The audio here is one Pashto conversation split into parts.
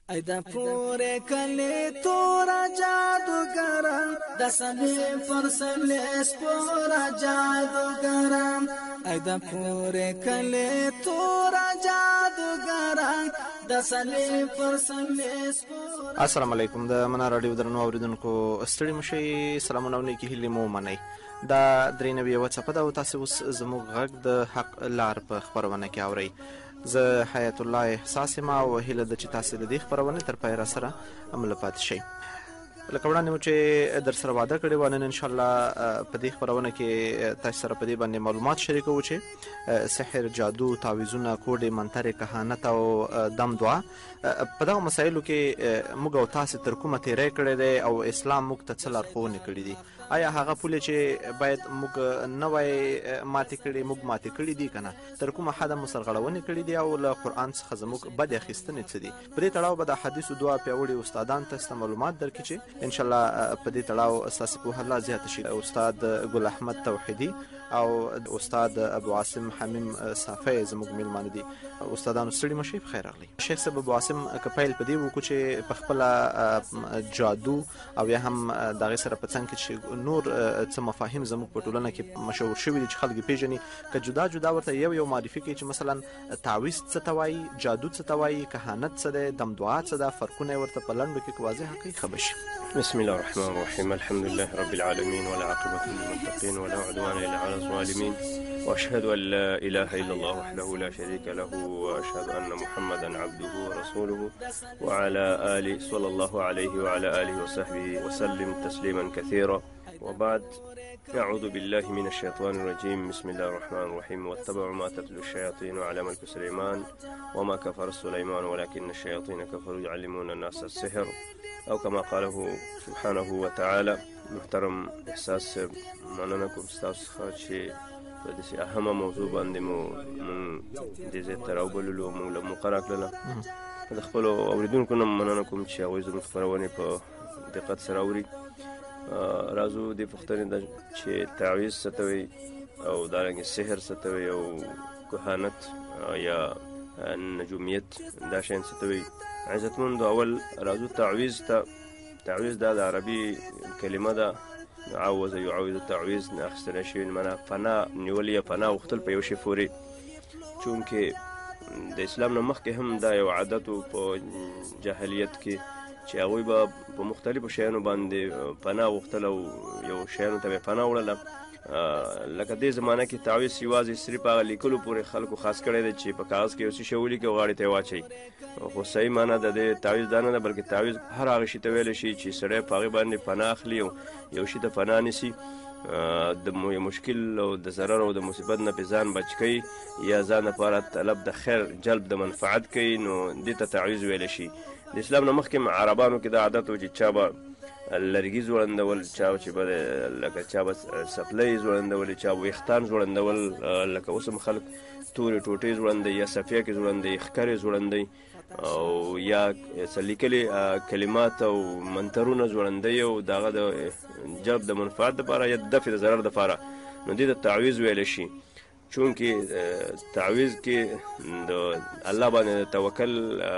ای د پورې کلی تورا جادوګران د سلې پر سلې سپورا جادوګران ای د پورې کلی تورا جادوګران د سلې پر سلې سپورا. السلام علیکم. د منا رادیو درنو اوریدونکو ستړي مشي سلامونه او نیکی هیلې مو منئ. دا 93 څپه ده او تاسو اوس زموږ غږ د حق لار په خپرونه کې اورئ. زه حیات الله احساس یم او هیله ده چې تاسو د دې خپرونې تر پایه راسره عمل پاتې شئ. لکه وړاندې مو چې در سره واده کړی و، نن انشاءالله په دې خپرونه کې تاسو سره په دې باندې معلومات شریکوو چې سحر، جادو، تعویذونه، کوډې، منترې، کهانت او دم دعا په دغه مسایلو کې موږ او تاسو تر کومه تیری کړی دی او اسلام موږ ته څه لارښوونې کړي دي. آیا هغه پولې چې باید موږ نه وای ماتې کړي موږ ماتې کړي دي که نه؟ تر کومه حده مو سرغړونې کړي دي او له قرآن څخه زموږ بدې اخیستنې څه دي؟ په دې تړاو به د حدیثو دوه پیاوړي استادان تاسو ته معلومات درکړي چې انشاءالله په دې تړاو ستاسو پوهه لا زیاته شي. استاد ګل احمد توحیدي او استاد ابو عاصم حمیم صافی زموږ میلمانه دي. استادانو ستړي مشئ، په خیر راغلئ. شیخ صاحب ابو عاصم که پیل په دې وکړو چې په خپله جادو او یا هم د هغې سره په څنګ کې چې نور څه مفاهیم زموږ په ټولنه کې مشهور شوي دي چې خلک یې پیژني، که جدا جدا ورته یو معرفي کوي چې مثلا تعویذ څه ته وایي، جادو څه ته وایي، کهانت څه دی، دم دعا څه ده، فرقونه یې ورته په لنډو کې واضح حقیق ښه به شي. بسم الله الرحمن الرحيم. الحمد لله رب العالمين والعاقبة للمتقين ولا عدوان إلا على الظالمين وأشهد أن لا إله إلا الله وحده لا شريك له وأشهد أن محمدا عبده ورسوله وعلى آله صلى الله عليه وعلى آله وصحبه وسلم تسليما كثيرا وبعد. أعوذ بالله من الشيطان الرجيم. بسم الله الرحمن الرحيم. واتبعوا ما تتلو الشياطين على ملك سليمان وما كفر سليمان ولكن الشياطين كفروا يعلمون الناس السحر أو كما قاله سبحانه وتعالى. محترم احساس مننکم ستاسو څخه چې په داسې اهمه موضوع باندې مو دې ځای ته راوبللو، موږ له مقرره کړله. د خپلو اورېدونکو نه مننه کوم چې هغوی زموږ خپرونې په دقت سره اوري. راځو دې پوښتنې ده چې تعویذ څه ته وایي او دارنګې سحر څه ته وایي او کهانت یا نجومیت دا شیان څه ته وایي. عزتمندو، اول راځو تعویذ ته. تعویذ دا د عربي کلمه ده، عوض یعوذ تعویذ نه اخیستلی شوي، معنا پناه نیول یا پناه غوښتل په یو شي پورې. چونکې د اسلام نه مخکې هم دا یو عادت و په جاهلیت کې چې هغوی به په مختلفو شیانو باندې پناه غوښتل او یو شیانو ته به پناه وړله. لکه دې زمانه کې تعویذ یوازې صرف هغه لیکلو پورې خلکو خاص کړی دی چې په کاغذ کې یو څه شی ولیکي او غاړې ته یې واچوي. خو صحیح معنا د دې تعویذ دا نه ده، بلکې تعویذ هر هغه شي ته ویلی شي چې سړی په هغې باندې پناه اخلي او یو شي ته پناه نیسي، د یو مشکل او د ضرر او د مصیبت نه پې ځان بچ کوي یا ځان لپاره طلب د خیر جلب د منفعت کوي، نو دې ته تعویذ ویلی شي. د اسلام نه مخکې عربانو کې دا عادت و چې چا به لرګي ځوړندول، چا چې به لکه چا به سپلۍ ځوړندولې، چا به ویښتان ځوړندول، لکه اوس هم خلک تورې ټوټې ځوړندوي یا صفیه کې ځوړندوي، ښکرې ځوړندوي او یا څه لیکلي کلمات او منترونه ځوړندوي او د هغه د جلب د منفعت دپاره یا د دفع د ضرر دپاره، نو دې ته تعویذ ویلی شي. چونکې تعویذ کې د الله باندې د توکل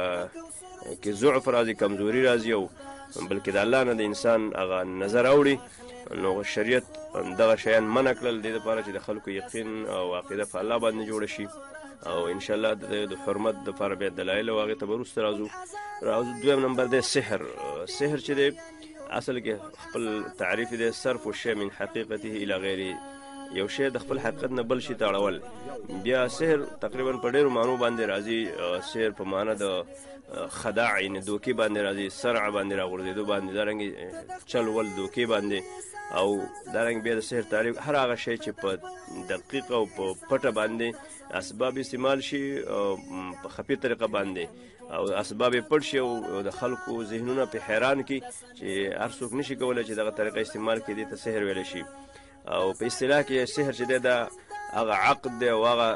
کې ضعف راځي، کمزوري راځي، او بلکې د الله نه د انسان هغه نظر اوړي. نو شریعت دغه شیان منع کړل دې دپاره چې د خلکو یقین او عقیده په الله باندې جوړه شي. او انشاءالله د حرمت دپاره بیا دلایل او هغې ته به وروسته راځو. دویم نمبر دی سحر. سحر چې دی اصل کې خپل تعریف دی صرف الشی من حقیقته الی غیره، یو شی د خپل حقیقت نه بل شي ته اړول. بیا سحر تقریبا په ډېرو معنو باندې راځي. سحر په معنا د خداع یعنې دوکې باندې راځي، سرع باندې راغورځېدو باندې، دارنګې چل ول دوکې باندې، او دارنګې بیا د سحر تعریف هر هغه شی چې په دقیق او په پټه باندې اسباب استعمال شي په خفي طریقه باندې او اسباب یې پټ شي او د خلکو ذهنونه پې حیران کړي چې هر څوک نشي کولی چې دغه طریقه استعمال کړي، دې ته سحر ویلی شي. او په اصطلاح کې سحر چې دی دا هغه عقد دی او هغه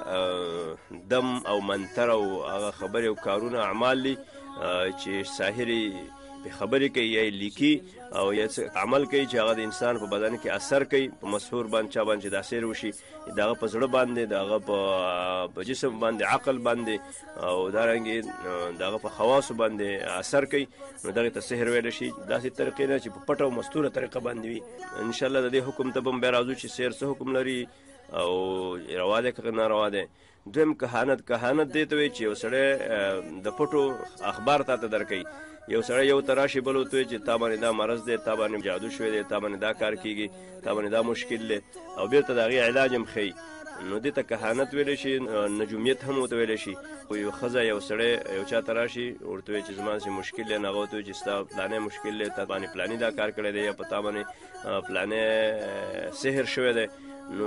دم او منتر او هغه خبرې او کارونه اعمال دي چې ساحر خبرې کوي یا لیکي او یا عمل کوي چې هغه د انسان په بدن کې اثر کوي، په مسحور باندې چا باندې د اثر وشي، دغه په زړه باندې، دغه په جسم باندې، عقل باندې او دارنګې دغه په حواسو باندې اثر کوي، نو دغه ته سحر ویل شي. داسې طریقې نه چې په پټه او مستوره طریقه باندې وي. ان شاء الله د دې حکم ته به بیا راځو چې سحر څه حکم لري او روا دی که ناروا دی. دویم کهانت دې ته وایي چې یو سړی د پټو اخبار تا ته درکوي. یو سړی یو ته راشي بل ورته وایي چې تا باندې دا مرض دی، تا باندې جادو شوی دی، تا باندې دا کار کېږي، تا باندې دا مشکل دی، او بېرته د هغې علاج هم ښیي، نو دې ته کهانت ویلی شي. نجومیت هم ورته ویلی شي. یو ښځه یو سړی یو چا ته راشي ورته وایي چې زما داسې مشکل دی، نو هغه ورته وایي چې ستا پلانی مشکل دی، تا باندې پلاني دا کار کړی دی یا په تا باندې پلانی سحر شوی دی، نو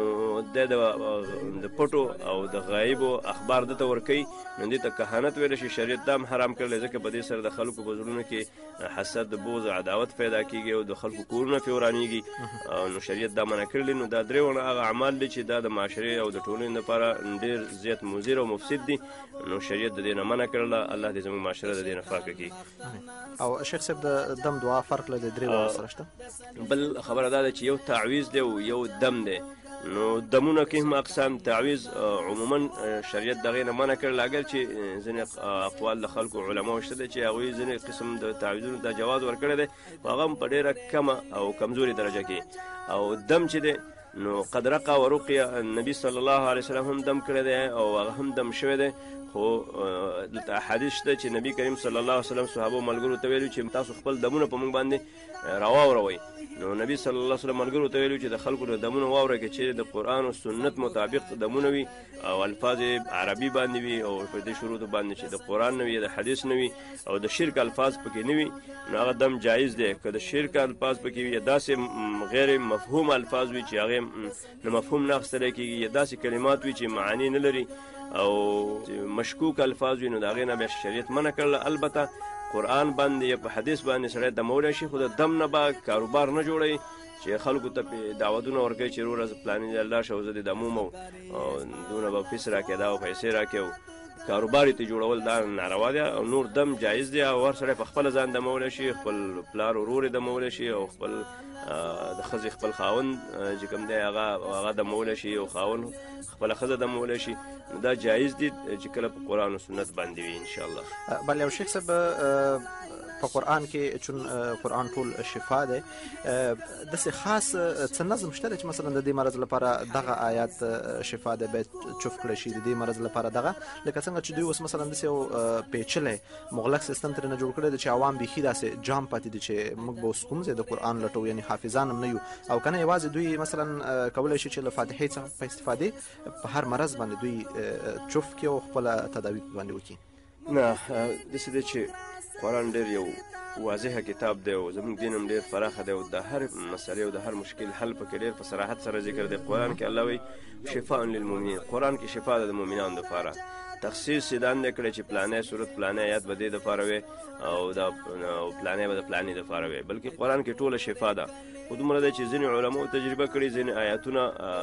د پټو او د غایبو اخبار دته ورکوي، نو دې ته کهانت ویلی شي. شریعت دا هم حرام کړلی ځکه په دې سره د خلکو په زړونو کې حسد، بغض، عداوت پیدا کېږي او د خلکو کورونه پرې ورانېږي، نو شریعت دا منع کړلی. نو دا درې ونه هغه اعمال دي چې دا د معاشرې او د ټولنې لپاره ډېر زیات مضر او مفسد دي، نو شریعت د دې نه منع کړله. الله دې زموږ معاشره د دې نه پاکه کړي. او شیخ صاحب د دم دعا فرق لري درې ونه سره شته؟ بل خبره دا ده چې یو تعویض دی او یو دم دی. نو دمونه کې هم اقسام تعویض عموما شریعت دغې نه منع کړل، اگر چې ځینې اقوال د خلکو علماو شته دی چې هغوی ځینې قسم د تعویضونو ته جواز ورکړی دی، هغه هم په ډېره کمه او کمزوري درجه کې. او دم چې دی نو قد رقا و رقیه، نبی صلی الله علیه وسلم هم دم کړی دی او هغه هم دم شوی دی. خو دلته احادیث شته چې نبی کریم صلی الله علیه وسلم صحابه ملګرو ته ویلي چې تاسو خپل دمونه په موږ باندې راواوروئ. نو نبی صلی الله علیه وسلم ملګرو ته ویلي چې د خلکو د دمونه واوره کې چې د قرآن او سنت مطابق دمونه وي او الفاظ عربي باندې وي او په دې شروطو باندې چې د قرآن نه وي، د حدیث نه وي او د شرک الفاظ پکې نه وي، نو هغه دم جایز دی. که د شرک الفاظ پکې وي یا داسې غیر مفهوم الفاظ وي چې هغې نه مفهوم نه اخیستلی کېږي، یا داسې کلمات وي چې معانی نه لري او مشکوک الفاظ وي، نو د هغې نه بیا شریعت منع کړله. البته قرآن باندې یا په حدیث باندې سړی دمولی شي، خو د دم نه به کاروبار نه جوړوي چې خلکو ته پې دعوتونه ورکوي چې وروره پلاني ځای لاړ شه او زه دې دموم او دونه به فیس راکړې دا او پیسې راکړې او کاروبار یې ته جوړول دا ناروا دی. او نور دم جایز دی او هر سړی په خپله ځان دمولی شي، خپل پلار ورور یې دمولی شي او خپل د ښځې خپل خاوند چې کوم دی هغه دمولی شي او خاوند خپله ښځه دمولی شي، نو دا جایز دي چې کله په قرآن و سنت باندې وي انشاءالله. بله یو شیخ صاحب په قرآن کې چون قرآن ټول شفا دی، داسې خاص څه نظم شته دی چې مثلا د دې مرض لپاره دغه آیات شفا دی باید چوف کړی شي، د دې مرض لپاره دغه، لکه څنګه چې دوی اوس مثلا داسې یو پیچلی مغلق سیستم ترې نه جوړ کړی دی چې عوام بیخي داسې جام پاتې دي چې موږ به اوس کوم ځای د قرآن لټو، یعنی حافظان هم نه یو، او که نه یوازې دوی مثلا کولی شي چې له فاتحې څخه په استفادې په هر مرض باندې دوی چوف کړي او خپله تداوي باندې وکړي. نه داسې دی چې قرآن ډېر یو واضحه کتاب دی او زموږ دین هم ډېر پراخه دی او د هر مسلې او د هر مشکل حل پکې ډېر په صراحت سره ذکر دی. قرآن کې الله وایي شفاء للمؤمنین، قرآن کې شفا ده د مؤمنانو دپاره. تخصیص یې دا نه کړی چې پلانی صورت پلانی آیات به دې دپاره وي او دا پلانی به د پلانی دپاره وي، بلکې قرآن کې ټوله شفا ده. خو دومره ده چې ځینې علماو تجربه کړي، ځینې آیاتونه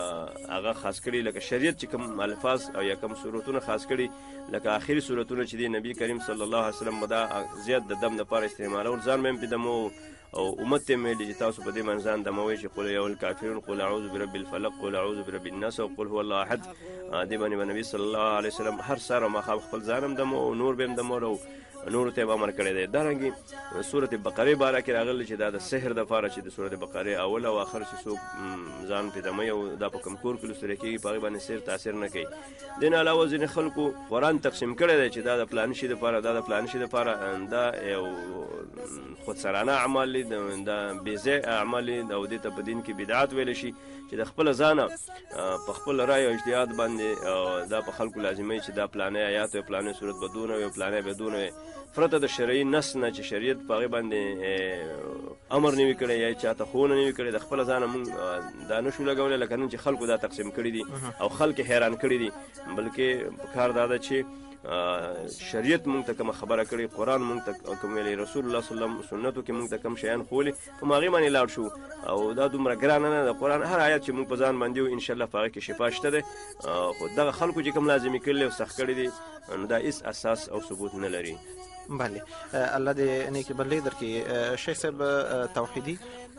هغه خاص کړي، لکه شریعت چې کوم الفاظ او یا کوم صورتونه خاص کړي، لکه آخري صورتونه چې دی نبی کریم صلی الله علیه وسلم به دا زیات د دم دپاره استعمالول، ځان به هم پې دمو او امت ته ویلي چې تاسو په دې باندې ځان دموئ چې قل یا الکافرون قل اعوذ برب الفلق قل اعوذ برب الناس او قل هو الله احد. دې باندې به نبي صلی الله علیه وسلم هر سهار او ماښام خپل ځان هم دمو او نور به هم دمول او نورو ته به امر کړی دی. دارنګې سورت بقرې باره کې راغلی چې دا د سحر دپاره چې د سورت بقرې اول او آخر چې څوک ځان پې دموي او دا په کوم کور کې لوستلی کېږي په هغې باندې سحر تاثیر نه کوي. دې نه علاوه ځینې خلکو قرآن تقسیم کړی دی چې دا د فلاني شي دپاره، دا د فلاني شي دپاره، دا یو خودسرانه اعمال دي، دا بېځای اعمال دي او دې ته په دین کې بدعت ویلی شي چې د خپله ځانه په خپل رای او اجتهاد باندې دا په خلکو لازموي چې دا پلانی آیات او پلانی صورت به دونه وي او پلانی به دونه وي، پرته د شرعي نص نه چې شریعت په هغې باندې امر نه وي کړی یا چاته ښوونه نه وي کړې، د خپله ځانه مونږ دا نه شو لګولی لکه نن چې خلکو دا تقسیم کړي دي او خلک حیران کړي دي. بلکې پکار دا ده چې شریعت مونږ ته کومه خبره کړې، قرآن مونږ ته کوم ویلي، رسول الله صلی الله علیه وسلم سنتو کې مونږ ته کوم شیان ښولي، په هغې باندې لاړ شو. او دا دومره ګرانه نه د قرآن هر آیات چې مونږ په ځان باندې وو انشاءالله په هغې کې شفا شته دی. خو دغه خلکو چې کوم لازمي کړي او سخت کړي دي نو دا هېڅ اساس او ثبوت نه لري. بله الله دې نیکی بدلی درکړي. شیخ صاحب توحیدی،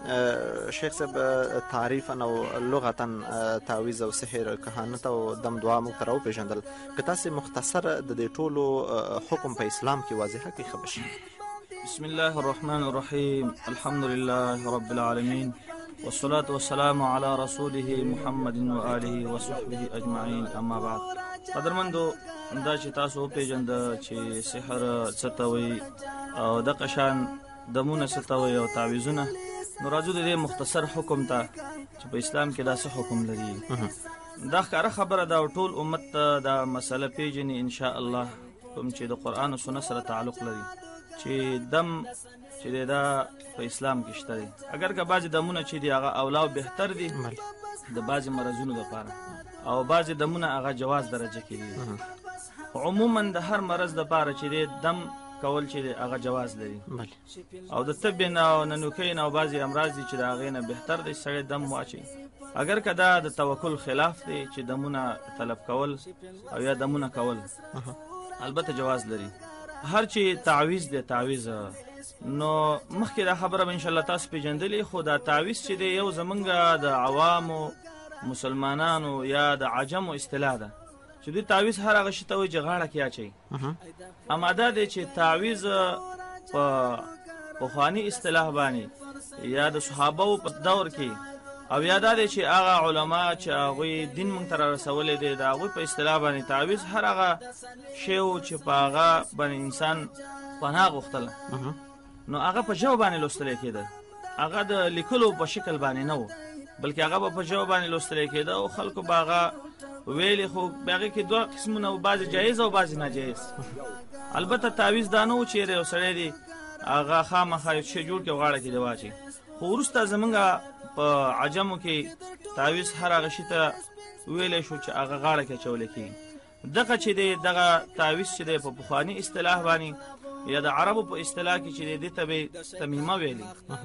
شیخ صاحب تعریفا او لغتا تعویذ او سحر کهانت او دم دعا موږ ته راوپېژندل، که تاسې مختصر د دې ټولو حکم په اسلام کې واضحه کړئ ښه به شي. بسم الله الرحمن الرحیم، الحمد لله رب العالمین والصلاة والسلام على رسوله محمد وآله وصحبه اجمعین، اما بعد. قدرمندو، دا چې تاسو وپېژنده چې سحر څه ته وایي او دغه شان دمونه څه ته وایي او تعویذونه، نو راځو د دې مختصر حکم ته چې په اسلام کې دا څه حکم لري. دا ښکاره خبره ده او ټول امت ته دا مسله پېژني انشاء الله، کوم چې د قرآن او سنت سره تعلق لري، چې دم چې دی دا په اسلام کې شته دی. اگر که بعضې دمونه چې دي هغه اولا او بهتر دي د بعضې مرضونو دپاره، او بعضې دمونه هغه جواز درجه کې دي. عموما د هر مرض دپاره چې دی دم کول چې دی هغه جواز لري، او د طب نه او ننوکۍ نه او بعضې امراض دي چې د هغې نه بهتر دی سړی دم واچوي. اگر که دا د توکل خلاف دی چې دمونه طلب کول او یا دمونه کول، البته جواز لري. هر چې تعویذ دی تعویذ، نو مخکې دا خبره به انشاءالله تاسو پېژندلې، خو دا تعویذ چې دی یو زمونږ د عوامو مسلمانانو یا د عجمو اصطلاح ده، چې دوی تعویذ هر هغه شي ته وایي چې غاړه کې اچوي. اما دا دی چې تعویذ په پخواني اصطلاح باندې یا د صحابهو په دور کې، او یا دا دی چې هغه علما چې هغوی دین موږ ته رارسولی دی د هغوی په اصطلاح باندې تعویذ هر هغه شی و چې په هغه باندې انسان پناه غوښتله، نو هغه په ژبه باندې لوستلی کېده، هغه د لیکلو په شکل باندې نه و، بلکې هغه به په ژبه باندې لوستلی کېده او خلکو به هغه ویلې. خو هغې کې دوه قسمونه و، بعضې جایز او بعضې ناجایز. البته تعویذ دا نه و چې یو سړی دی هغه خامخا یو شی جوړ کړي او غاړه کې دې واچوي. خو وروسته زمونږ په عجمو کې تعویذ هر هغه شي ته ویلی شو چې هغه غاړه کې اچولی کېږي. دغه چې دی دغه تعویذ چې دی په پخواني اصطلاح باندې یا د عربو په اصطلاح کې چې دی دې ته به تمیمه ویلي.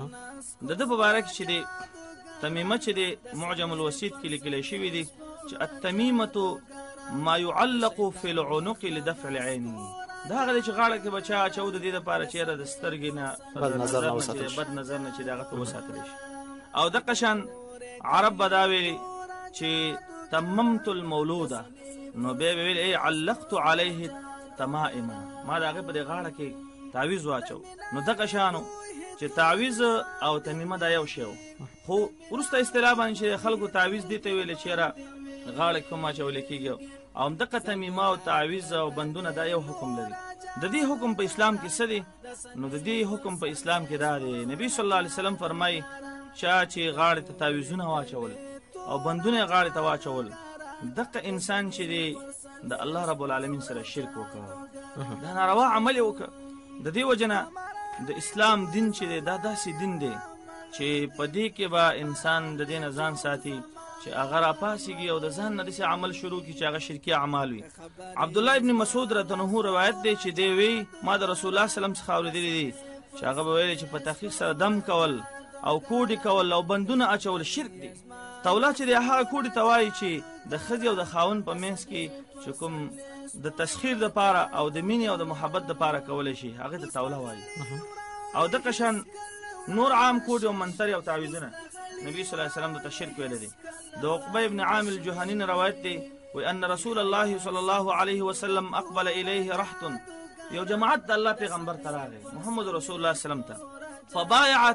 د ده په باره کې چې دی تمیمه چې دی معجم الوسیط کې لیکلی شوي دي چې التمیمة ما يعلق في العنق لدفع العين. دا هغه دی چې غاړه کې به چا اچو د دې دپاره چې یاره د سترګې نه بد نظر نه چې د هغه ته وساتلی شي. او دغه شان عرب به دا ویلي چې تممت المولوده، نو بیا به ویل علقت علیه تمائما، ما د هغې په دې غاړه کې تعویذ واچو. نو دغه شانو چې تعویذ او تمیمه دا یو شی و، خو وروسته اصطلاح باندې چې خلکو تعویذ دې ته ویلې چې یاره غاړه کې کوم اچولی کېږي، او همدغه تمیمه او تعویذ او بندونه دا یو حکم لري. د دې حکم په اسلام کې څه دی؟ نو د دې حکم په اسلام کې دا دی، نبی صلی الله علیه وسلم فرمایي چا چې غاړې ته تعویذونه واچول او بندونه یې غاړې ته واچول، دغه انسان چې دی د الله رب العالمین سره شرک وکړه، دا ناروا عمل یې وکړه. د دې وجه نه د اسلام دین چې دی دا داسې دین دی چې په دې کې به انسان د دې نه ځان ساتي چې هغه راپاسېږي او د ځان نه داسې عمل شروع کړي چې هغه شرکي اعمال وي. عبدالله ابن مسعود رضی الله عنه روایت دی چې دی وی ما د رسول الله صلی الله علیه وسلم څخه اورېدلی دي چې هغه به ویلي چې په تحقیق سره دم کول او کوډې کول او بندونه اچول شرک دی. توله چې دی هغه کوډې ته وایي چې د ښځې او د خاوند په منځ کې چې کوم د تسخیر دپاره او د مینې او د محبت دپاره کولی شي هغې ته توله وایي. او دغه شان نور عام کوډې او منترې او تعویذونه نبی صلی الله علیه وسلم د تشرک ویلی دی. د عقبه ابن عامر الجهني نه روایت دی وان رسول الله صلی الله علیه وسلم اقبل الیه رحت، یو جماعت د الله پیغمبر ته راغی محمد رسول الله صلی الله علیه وسلم ته، فبایع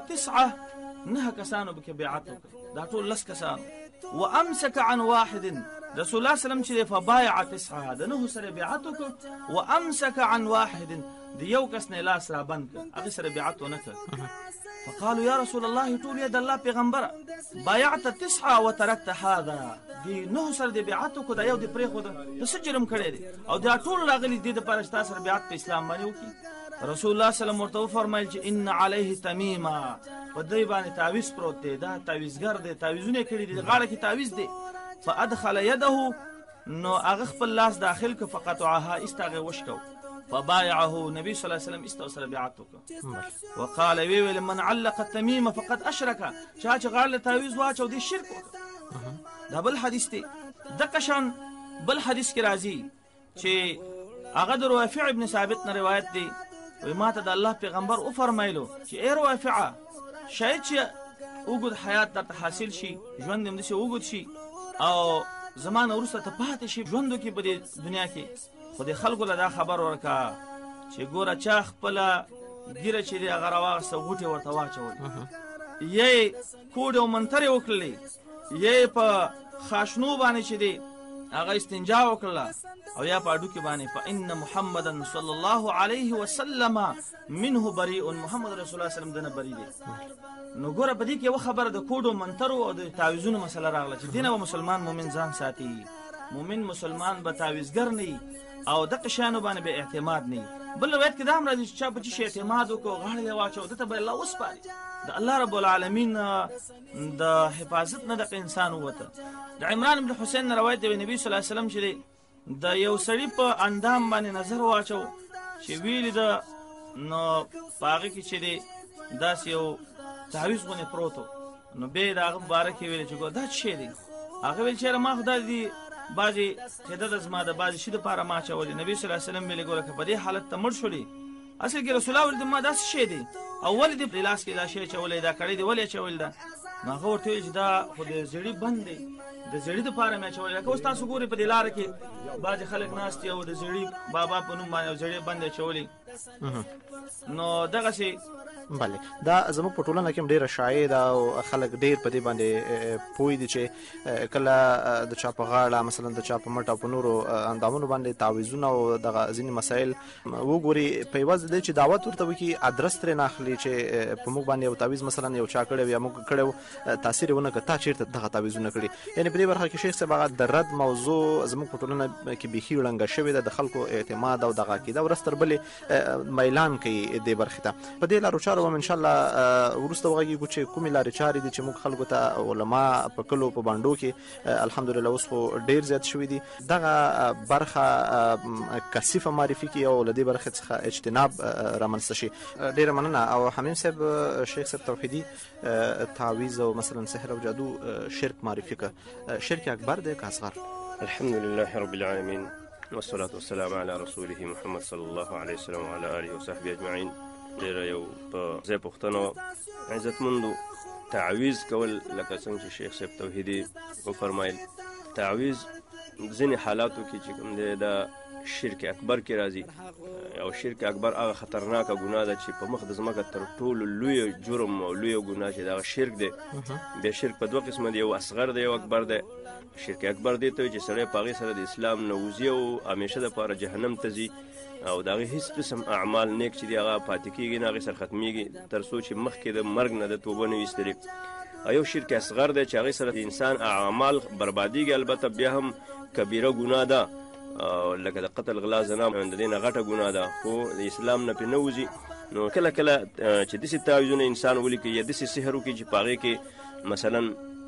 9 کسانو به کې بیعت وکړه، دا ټول 10 کسانو، وامسك عن واحد، رسول الله صلی الله علیه وسلم چې فبایع 9 د 9 سره بیعت وکړه، وامسك عن واحد د یو کس نه لاس را بند کړ، هغې سره بیعت ونه کړ. فقالوا یا رسول الله ټول یې د الله پیغمبره بایعت 9 وترکت هذا، دې 9 سره د بیعت وکړو دا یو دې پرېښوده، د څه جرم کړی دی او دا ټول راغلي دې دپاره چې تا سره بیعت په اسلام باندې وکړي. رسول الله صلی الله علیه وسلم ورته وفرمیل چې ان علیه تمیمه، په دوی باندې تعویذ پروت دی، دا تعویذګر دی، تعویذونه یې کړي دي، غاړه کې تعویذ دی. فادخل یده، نو هغه خپل لاس داخل که فقطعها، ایست هغې وشکو. فبايعه نبی صلی الله علیه وسلم ایست سره بیعت وکړه. وقال وی ویل من علق التمیمه فقد اشرک، چا چې غاړه تعویذ واچو دی شرک وکړه. دا بل حدیث دی. دغه شان بل حدیث کې راځي چې هغه د رافع ابن ثابت نه روایت دی وی ما ته د الله پیغمبر وفرمایلو چې ای رافعه شاید چې اوږد حیات درته حاصل شي، ژوند دې همداسې اوږد شي او زما نه وروسته ته پاتې شي ژوند وکړي په دې دنیا کې، خو دې خلکو له دا خبر ورکړه چې ګوره چا خپله ګیره چې دی هغه راواغسته غوټې ورته واچولې، یې کوډ او منترې وکړلې، یې په خاشنو باندې چې دی هغه استنجا وکړله او یا په هډوکي باندې فإن محمدا صلی الله علیه وسلم منه بریء، محمد رسول الله وسلم دنه بری دی. نو ګوره په دې کې یوه خبره د کوډو منترو او د تعویذونو مسله راغله چې دینه به مسلمان مؤمن ځان ساتي، مؤمن مسلمان به تعویذګر نه وي او دغه شیانو باندې به اعتماد نه وي. بل روایت کې دا هم راځي چې چا په چی اعتماد وکړو غاړه یې واچو ده ته به الله وسپاري، د الله رب العالمین د حفاظت نه دغه انسان ووته. د عمران بن حسین نه روایت دی نبی صلی الله علیه وسلم چې د یو سړي په اندام باندې نظر واچو چې ویلې ده نو په هغه کې چې دی داسې یو تعویذ غوندې پروت و، نو بیا یې د هغه په باره کې ویلې چې دا څه شی دی؟ هغه ویل چېرې ما خو دا دي بعضې قیده ده زما د بعضې شي دپاره ما اچولې. نبي صلی الله علیه وسلم ویلې ګوره که په دې حالت ته مړ شولې اصل کې رسول الله ویل ما دا څه شی دی او ولې دې په لاس کې دا شی اچولی دا کړی دی ولې اچولی ده؟ نو هغه ورته ویل چې دا خو د زړي بند دی، د زړي دپاره مې اچولی. لکه اوس تاسو ګورئ په دې لاره کې بعضې خلک ناست دي او د زړي بابا په نوم باندې زړي بند اچولی، نو دغسې بله دا زموږ په ټولنه کې هم ډېره شایع ده او خلک ډېر په دې باندې پوه دي چې کله د چا په غاړه مثلا د چا په مټ او په نورو اندامونو باندې تعویذونه او دغه ځینې مسایل وګوري په یوازې دی چې دعوت ورته وکړي ادرس ترې نه اخلي چې په موږ باندې یو تعویذ مثلا یو چا کړی یا موږ کړی تاثیر یې ونه کړ تا چېرته دغه تعویذونه کړي. یعنې په دې برخه کې شیخ صاحب هغه د رد موضوع زموږ په ټولنه کې بیخي ړنګه شوې ده، د خلکو اعتماد او دغه عقیده ورځ تر بلې میلان کوي دې برخې ته. په دې لارو چارو هم انشاءالله وروسته وغږیږو چې کومې لارې چارې دي چې موږ خلکو ته علما په کلو په بانډو کې الحمدلله اوس خو ډېر زیات شوي دي دغه برخه کثیفه معرفي کړي او له دې برخې څخه اجتناب رامنځته شي. ډېره مننه. او حمیم صاحب شیخ صاحب توحیدي تعویذ او مثلا سحر او جادو شرک معرفي کړه، شرک اکبر دی که اصغر؟ الحمد لله رب العالمين والصلاة والسلام على رسوله محمد صلى الله عليه وسلم وعلى آله وصحبه أجمعين. ډېره یو په ځای پوښتنه عزتمندو تعویذ کول لکه څنګه چې شیخ صاحب توحیدي وفرمایل تعویذ ځینې حالاتو کې چې کوم دی دا شرک اکبر کې راځي او شرک اکبر هغه خطرناکه ګناه ده چې په مخ د ځمکه تر ټولو لویه جرم او لویه ګناه چې دا شرک دی. بیا شرک په دوه قسمه دی، یو اصغر دی یو اکبر دی. شرک اکبر دی ته چې سړی په هغې سره د اسلام نه وځي او همیشه دپاره جهنم ته ځي او د هغې هېڅ قسم اعمال نیک چې دي هغه پاتې کېږي نه، هغې سره ختمېږي تر څو چې مخکې د مرګ نه د توبه نه وي ایستلې. یو شرک اصغر دی چې هغې سره د انسان اعمال بربادېږي، البته بیا هم کبیره ګناه ده لکه د قتل غلا زنا د دې نه غټه ګناه ده، خو د اسلام نه پرې نه وځي. نو کله کله چې داسې تعویذونه انسان ولیکي یا داسې سحر وکړي چې په هغې کې مثلا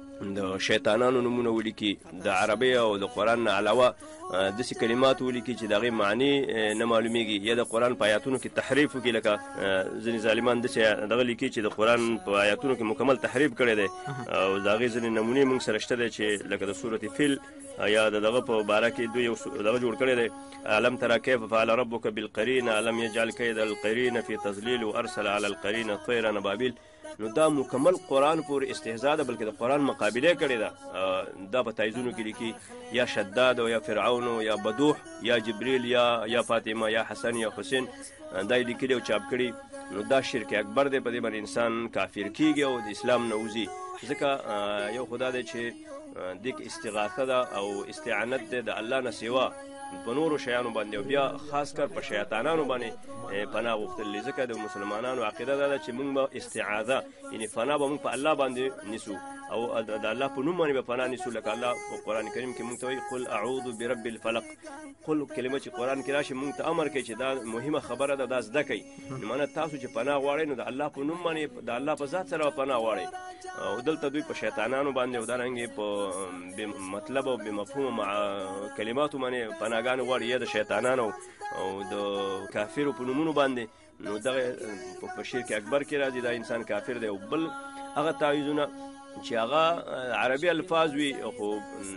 د شیطانانو نومونه ولیکي، د عربي او د قرآن نه علاوه داسې کلمات ولیکي چې د هغې معنی نه معلومیږي، یا د قرآن په آیاتونو کې تحریف وکړي، لکه ځینې ظالمان داسې دغه لیکي چې د قرآن په آیاتونو کې مکمل تحریف کړی دی او د هغې ځینې نمونې موږ سره شته دی چې لکه د سورة فیل یا دغه په باره کې دوی یو دغه جوړ کړی دی الم ترى كيف فعل ربك بالقرين الم يجعل كيد القرين في تضليل وارسل على القرين طيرا ابابيل. نو دا مکمل قرآن پورې استهزاء ده، بلکې د قرآن مقابله کړې ده. دا په تایزونو کې لیکي یا شداد او یا فرعون یا بدوح یا جبریل یا فاطمه یا حسن یا حسین، دا یې لیکلي او چاپ کړي. نو دا شرک اکبر دی، په دې باندې انسان کافر کیږي او د اسلام نه وځي. ځکه یو خدا دی چې دې کې استغاثه ده او استعانت ده د الله نه سوا په نورو شیانو باندې او بیا خاص کر په شیطانانو باندې پناه غوښتل. ځکه د مسلمانانو عقیده دا ده چې موږ به استعاذه یعنی پناه به موږ په الله باندې نیسو او د الله په نوم باندې به پناه نیسو. لکه الله په قرآن کریم کې موږ ته وایي قل اعوذ برب الفلق. قل کلمه چې قرآن کې راشي موږ ته امر کوي چې دا مهمه خبره ده، دا زده کړئ. معنی تاسو چې پناه غواړئ نو د الله په نوم باندې د الله په ذات سره پناه غواړئ. او دلته دوی په شیطانانو باندې او دارنګې په مطلب او بمفهوم مع کلماتو باندې پناهګانې غواړي، یا د شیطانانو او د کافرو په نومونو باندې. نو دغه په شرک اکبر کې راځي، دا انسان کافر دی. او بل هغه تعویذونه چې هغه عربي الفاظ وي خو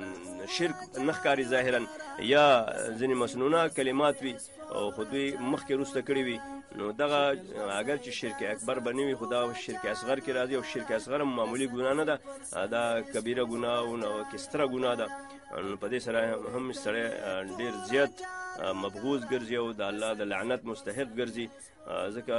شرک نه ښکاري ظاهرا، یا ځینې مسنونه کلمات وي او خو دوی مخکې وروسته کړي وي نو دغه اگر چې شرک اکبر بنوي خدا شرک اصغر کې راځي او شرک اصغر معمولی ګناه نه ده، دا کبیره ګناه او کستره ګناه ده. په دې سره هم سره ډیر زیات مبغوض ګرځي او د الله د لعنت مستحق ګرځي. ځکه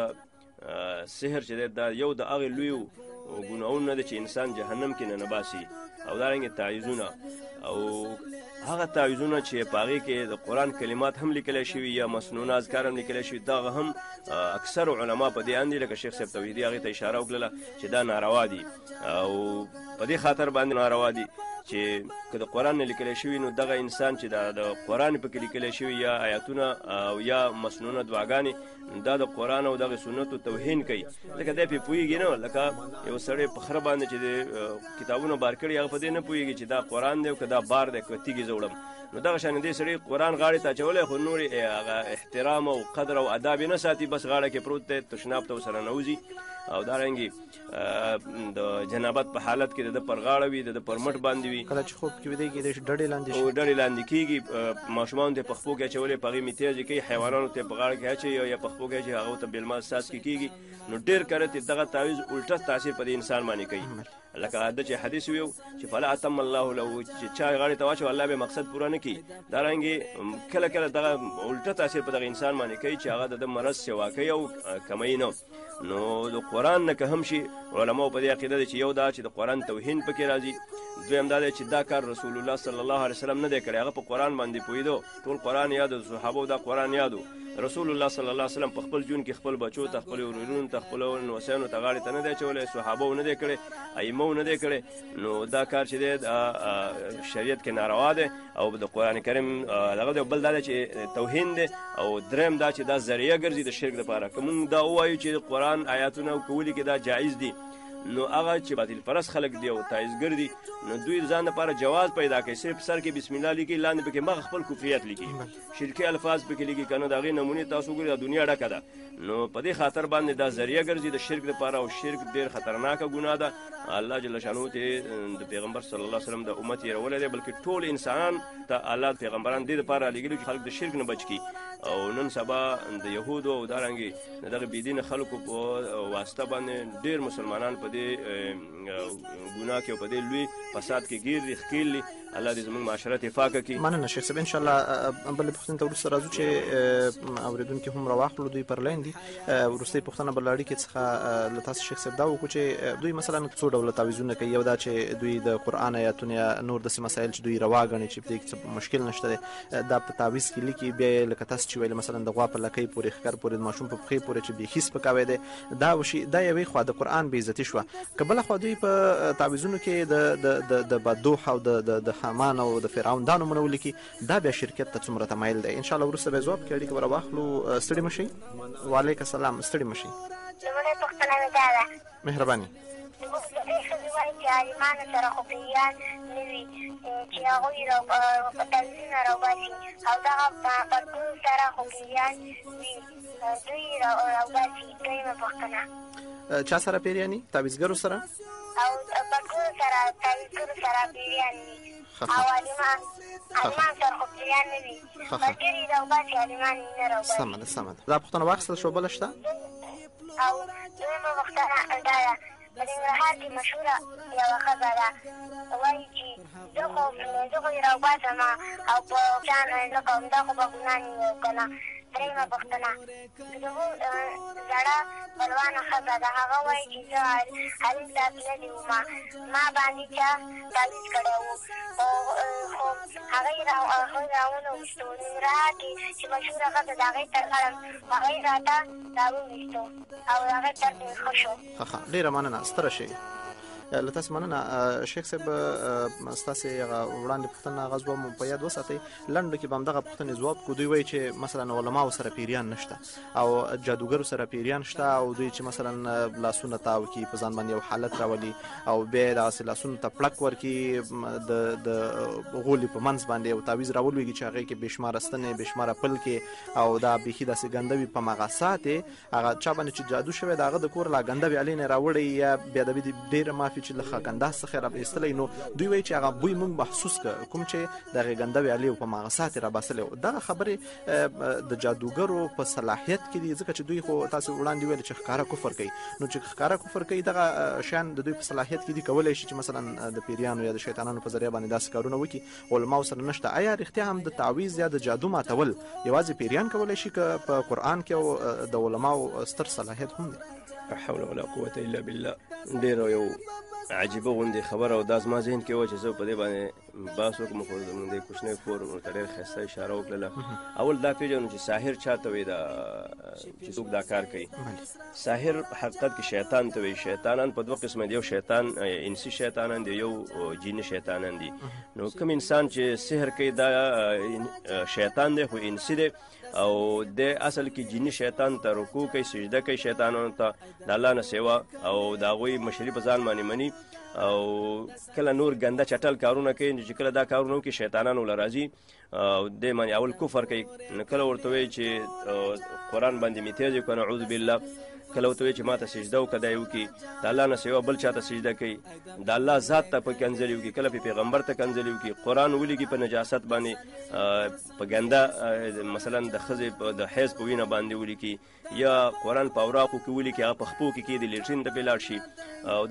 سحر چې دا یو د هغه لوی ګناهونه ده چې انسان جهنم کې نه باسي. او دارنګه تعویذونه او هغه تعویذونه چې پاغي کې د قران کلمات هم لیکل شوی یا مسنون اذکار هم لیکل شوی، دا هم اکثر علما په دې اندي لکه شیخ صاحب توحیدی هغه ته اشاره وکړه چې دا ناروا دي او په دې خاطر باندې ناروا دي چې کله قران نه لیکل شوی نو دغه انسان چې د قران په کې لیکل شوی یا آیاتونه او یا مسنونه دعاګانی دا د قران او د سنتو توهین کوي. لکه دا په پویږي نه، لکه یو سړی په خره باندې چې کتابونه بار کړی هغه په دې نه پویږي چې دا قران دی او کدا بار دی کتیږي زوړم. نو دغه شان دې سړی قران غاړه ته چولې خو نور هغه احترام او قدر او ادب نه ساتي، بس غاړه کې پروت دی تشناب ته سره نوځي او دارنګي د جنابت په حالت کې د پرغاړه وي د پرمټ باندې وي. کله چې خوب کې ودی کې د ډډې لاندې او ډډې لاندې کیږي، ماشومان ته پخپو کې چولې پغې میتیږي کوي، حیوانانو ته پغاړه کې اچي یا پخپو کې چې هغه ته بلما اساس کې کیږي. نو ډیر کړه دغه تعویذ الټه تاثیر په انسان باندې کوي. لکه عادت چې حدیث ویو چې فلا اتم الله له چې چا غاړه ته واچو الله به مقصد پوره نه کی. دارنګي کله کله دغه الټه تاثیر په انسان باندې کوي چې هغه د مرض سوا کوي او کمای نه. نو د قران نه که هم شي علماء په دې عقیده دي چې یو دا چې د قران توهین پکې راځي، دویم دا چې دا کار رسول الله صلی الله علیه وسلم نه دی کړی، هغه په قران باندې پویدو، ټول قران یاد، صحابه دا قران یادو. رسول الله صلی الله علیه وسلم په خپل جون کې خپل بچو ته خپل ورونو ته خپل نوسانو ته غاړه ته نه دی چولې، صحابه نه دی کړی، ائمه نه دی کړی. نو دا کار چې دی شریعت کې ناروا دی او د قران کریم هغه بل دا چې توهین دی. او دریم دا چې دا ذریعہ ګرځي د شرک لپاره. کوم دا وایي چې قران آیاتونه کولی کې دا جایز دي، نو هغه چې باطل پرست خلک دی او تایزګر دي نو دوی ځان لپاره جواز پیدا کوي، صرف سر کې بسم الله لیکي، لاندې پکې مغ خپل کفریت لیکي، شرکی الفاظ پکې لیکي، کنه دا غي نمونه تاسو ګورئ دنیا ډکه ده. نو په دې خاطر باندې دا ذریعہ ګرځي د شرک لپاره او شرک ډیر خطرناک ګناه ده. الله جل شانو ته د پیغمبر صلی الله علیه وسلم د امت یې رولې بلکې ټول انسان ته الله پیغمبران دې لپاره لګیلو چې خلک د شرک نه بچ کی. او نن سبا د يهودو او دارنګي دغه بيدین خلکو په واسطه باندې ډیر مسلمانان په دې ګناه کې او په دې لوی فساد کې گیر خکېلي. الله دې زموږ معاشره اتفاق کړي. مننه شیخ صاحب، ان شاء الله بل پښتون ته ورسره راځو چې اوریدونکو هم راوخلو دوی پر لاین دي. ورسته پښتنه بلاړي کې څخه لتاس شیخ صاحب دا وکړي چې دوی مثلا څو ډول تعویذونه کوي، یو دا چې دوی د قران آیاتونه نور د مسائل چې دوی رواغني چې په دې مشکل نشته دا په تعویذ کې لیکي، بیا لکه تاسو چې ویل مثلا د غوا په لکې پورې خکر پورې ماشوم په پخې پورې چې به هیڅ پکاوي دا وشي، دا یوې خو د قران به عزت شو. قبل خو دوی په تعویذونو کې د بدوح او د حمان او د فرعون دانو منول کی، دا بیا شرکت ته څومره تمایل دی. ان شاء الله ورسره به جواب کړي که واخلو. ستړي مشي. وعلیکم السلام. ستړي مشي. زموږه پښتنه ده مهرباني. عالمان سره خو پیان نوي چې هغه یې په تلویزیون راوباسي او دغه پښتون سره خو پیان وي دوی راوباسي. دویمه پوښتنه چا سره پیریاني؟ تعویذګرو سره او پښتون سره تعویذګرو سره پیریان وي او عالمان سره خو پیان نه وي مګرې راوباسي عالمان نه راوباسي. سمه ده. دا پوښتنه واخیستل شو. بله شته؟ او دویمه پوښتنه دا ده په ننګرهار کې مشهوره یوه ښځه ده وایي چې زه خو یې راوباسم او په چا نه کوم دا خو به ګناه نه وي که نه. درېیمه پوښتنه زموږ زړه بلوانه ښځه ده هغه وایي چې زه حلیم صاحب تللې وم ما باندې چا تعویذ کړی و خو هغه یې راونه ویستو. ننګرهار کې چې مشهوره ښځه د هغې تر غړم هغه یې راته راوویستو او هغې تر مې ښه شو. ډېره مننه. ستره شئ. له تاسو مننه. شیخ صاحب ستاسو وړاندې پوښتنه غوښتم مو په یاد وساتئ. لنډو کې به همدغه پوښتنې ځواب کو. دوی وایي چې مثلا علماو سره پیریان نشته او جادوګرو سره پیریان شته او دوی چې مثلا لاسونه تاو کی په ځان باندې یو حالت راولي او بیا داسې لاسونه ته پړک ورکي د غولي په منځ باندې یو تعویذ راولوي چې هغه کې بشمار ستنې بشمار پل کې او دا بيخي داسې ګندوي په مغاسات هغه چا باندې چې جادو شوی داغه د کور لا ګندوي علي نه راوړي یا بیا د ډیر مافي کې چې له ګنده څخه را ایستلی نو دوی وایي چې هغه بوی موږ محسوس کړ کوم چې دغه ګنده ویالې په مغصات را باسلې دغه خبرې د جادوګرو په صلاحیت کې دي ځکه چې دوی خو تاسو وړاندې ویل چې ښکارا کفر کوي نو چې ښکارا کفر کوي دغه شان د دوی په صلاحیت کې دي کولای شي چې مثلا د پیریانو یا د شیطانانو په ذریعہ باندې داسې کارونه وکړي علما سره نشته آیا رښتیا هم د تعویذ یا د جادو ماتول یوازې پیریان کولای شي که په قرآن کې او د علماو ستر صلاحیت هم دي؟ لا حول ولا قوة الا بالله. ډېر یو عجیبه غوندې خبره او دا زما ذهن کې وه چې زه په دې باندې بحث وکړم خو زموږ د کوچنی کور ورته ډېر ښایسته اشاره وکړله. اول دا پېژنو چې ساحر چا ته وایي چې څوک دا کار کوي. ساحر په حقیقت کې شیطان ته وایي. شیطانان په دوه قسمه دي، یو شیطان انسي شیطانان دي، یو جیني شیطانان دي. نو کوم انسان چې سحر کوي دا شیطان دی خو انسي دی او د اصل کې جینی شیطان ته رکوع کوي، سجده کوي شیطانانو ته د الله نه سوا او د هغوی مشري په ځان باندې مني او کله نور ګنده چټل کارونه کوي چې کله دا کارونه وکړي شیطانانو له راځي او دې باندې اول کفر کوي. نو کله ورته وایي چې قرآن باندې مې تیز کړه نعوذ بالله، کله ورته وایي چې ما ته سجده وکړه دا یې وکړي، د الله نه سوا بل چا ته سجده کوي، د الله ذات ته په کنځلې وکړي، کله په پیغمبر ته کنځلې وکړي، قرآن ولیکي په نجاست باندې په ګنده مثلا د ښځې د حیض په وینه باندې ولیکي یا قرآن په اوراقو کې ولیکي هغه په خپو کې د لیټرین ته پې لاړ شي او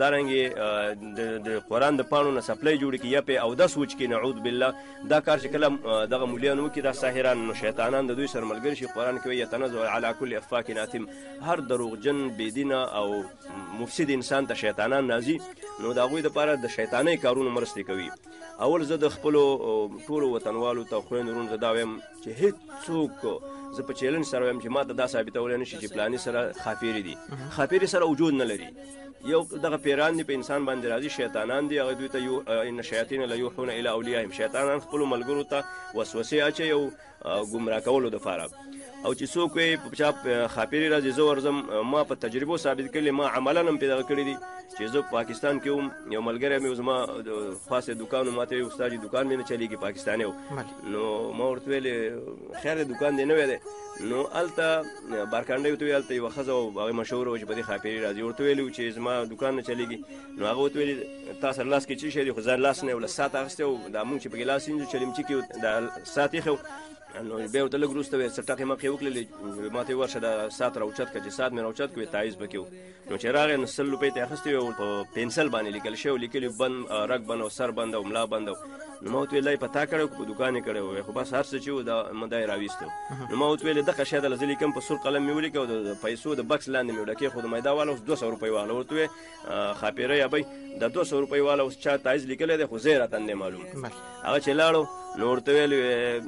دارنګې د قرآن د پاڼو نه سپلی جوړ کړي یا پې اودس وچکي نعوذ بالله. دا کار چې کله دغه مولیان وکړي دا ساحران نو شیطانان د دوی سره ملګري شي. قرآن کې وایي یتنزل علی کل افاک اثم، هر دروغجن بېدینه او مفسد انسان ته شیطانان نازي نو د هغوی دپاره د شیطانۍ کارونو مرستې کوي. اول زه د خپلو ټولو وطنوالو ته خویندو وروڼو ته دا وایم چې هېڅوک زه په چیلنج سره وایم چې ما ته دا ثابتولی نه شي چې پلاني سره خاپیرې دي. خاپیرې سره وجود نه لري. یو دغه پیران دي په انسان باندې راځي، شیطانان دي، هغه دوی ته ان شیاطین لیوحون الی اولیاءهم، شیطانان خپلو ملګرو ته وسوسې اچوي او ګمراه کولو دپاره. او چې څوک وایي په چا خاپیرې راځي زه ورځم، ما په تجربو ثابت کړي، ما عملا هم پې دغه کړي دي چې زه پاکستان کې وم، یو ملګری مې زما خاصې دوکان و، ما ته وایي استاد دوکان مې نه چلېږي، پاکستانی و. نو ما ورته ویلې خیر دی دوکان دی نوی دی. نو هلته بارکانډۍ ورته ویل هلته یوه ښځه و هغې مشهوره وه چې په دې خاپیرې راځي. ورته ویلي و چې زما دوکان نه چلېږي. نو هغه ورته ویلي تا سره لاس کې څه شی دی؟ خو ځان لاس نه یې له ساعت اخیستی و، دا مونږ چې پکې لاس وینځو چلیمچي کې دا ساعت ایښی و. نو بیا ورته لږ وروسته څه ټکې مخې وکړلې، ما ته یې ورشه دا ساعت راوچت کړه چې ساعت مې راوچت کړو تعویض پکې و. نو چې راغی نو 100 روپۍ ته یې اخیستې وې په پنسل باندې لیکل شوی، لیکلي بند رګ بند او سر بند او ملا بند. نو ما ورته ویل دا یې په تا کړی و په دوکان یې کړی و؟ خو بس هر څه چې و دا یې راویستی و. نو ما ورته ویلې دغه شی دله زه لیکم په سور قلم مې ولیکه او د پیسو د بکس لاندې مې وډکې خو د میدا والا اوس 200 روپۍ والا. ورته ویې خاپیره یا بی د 200 روپۍ والا اوس چا تعویض لیکلی دی خو زه یې راته نه دی معلوم. هغه چې لاړو نو ورته ویل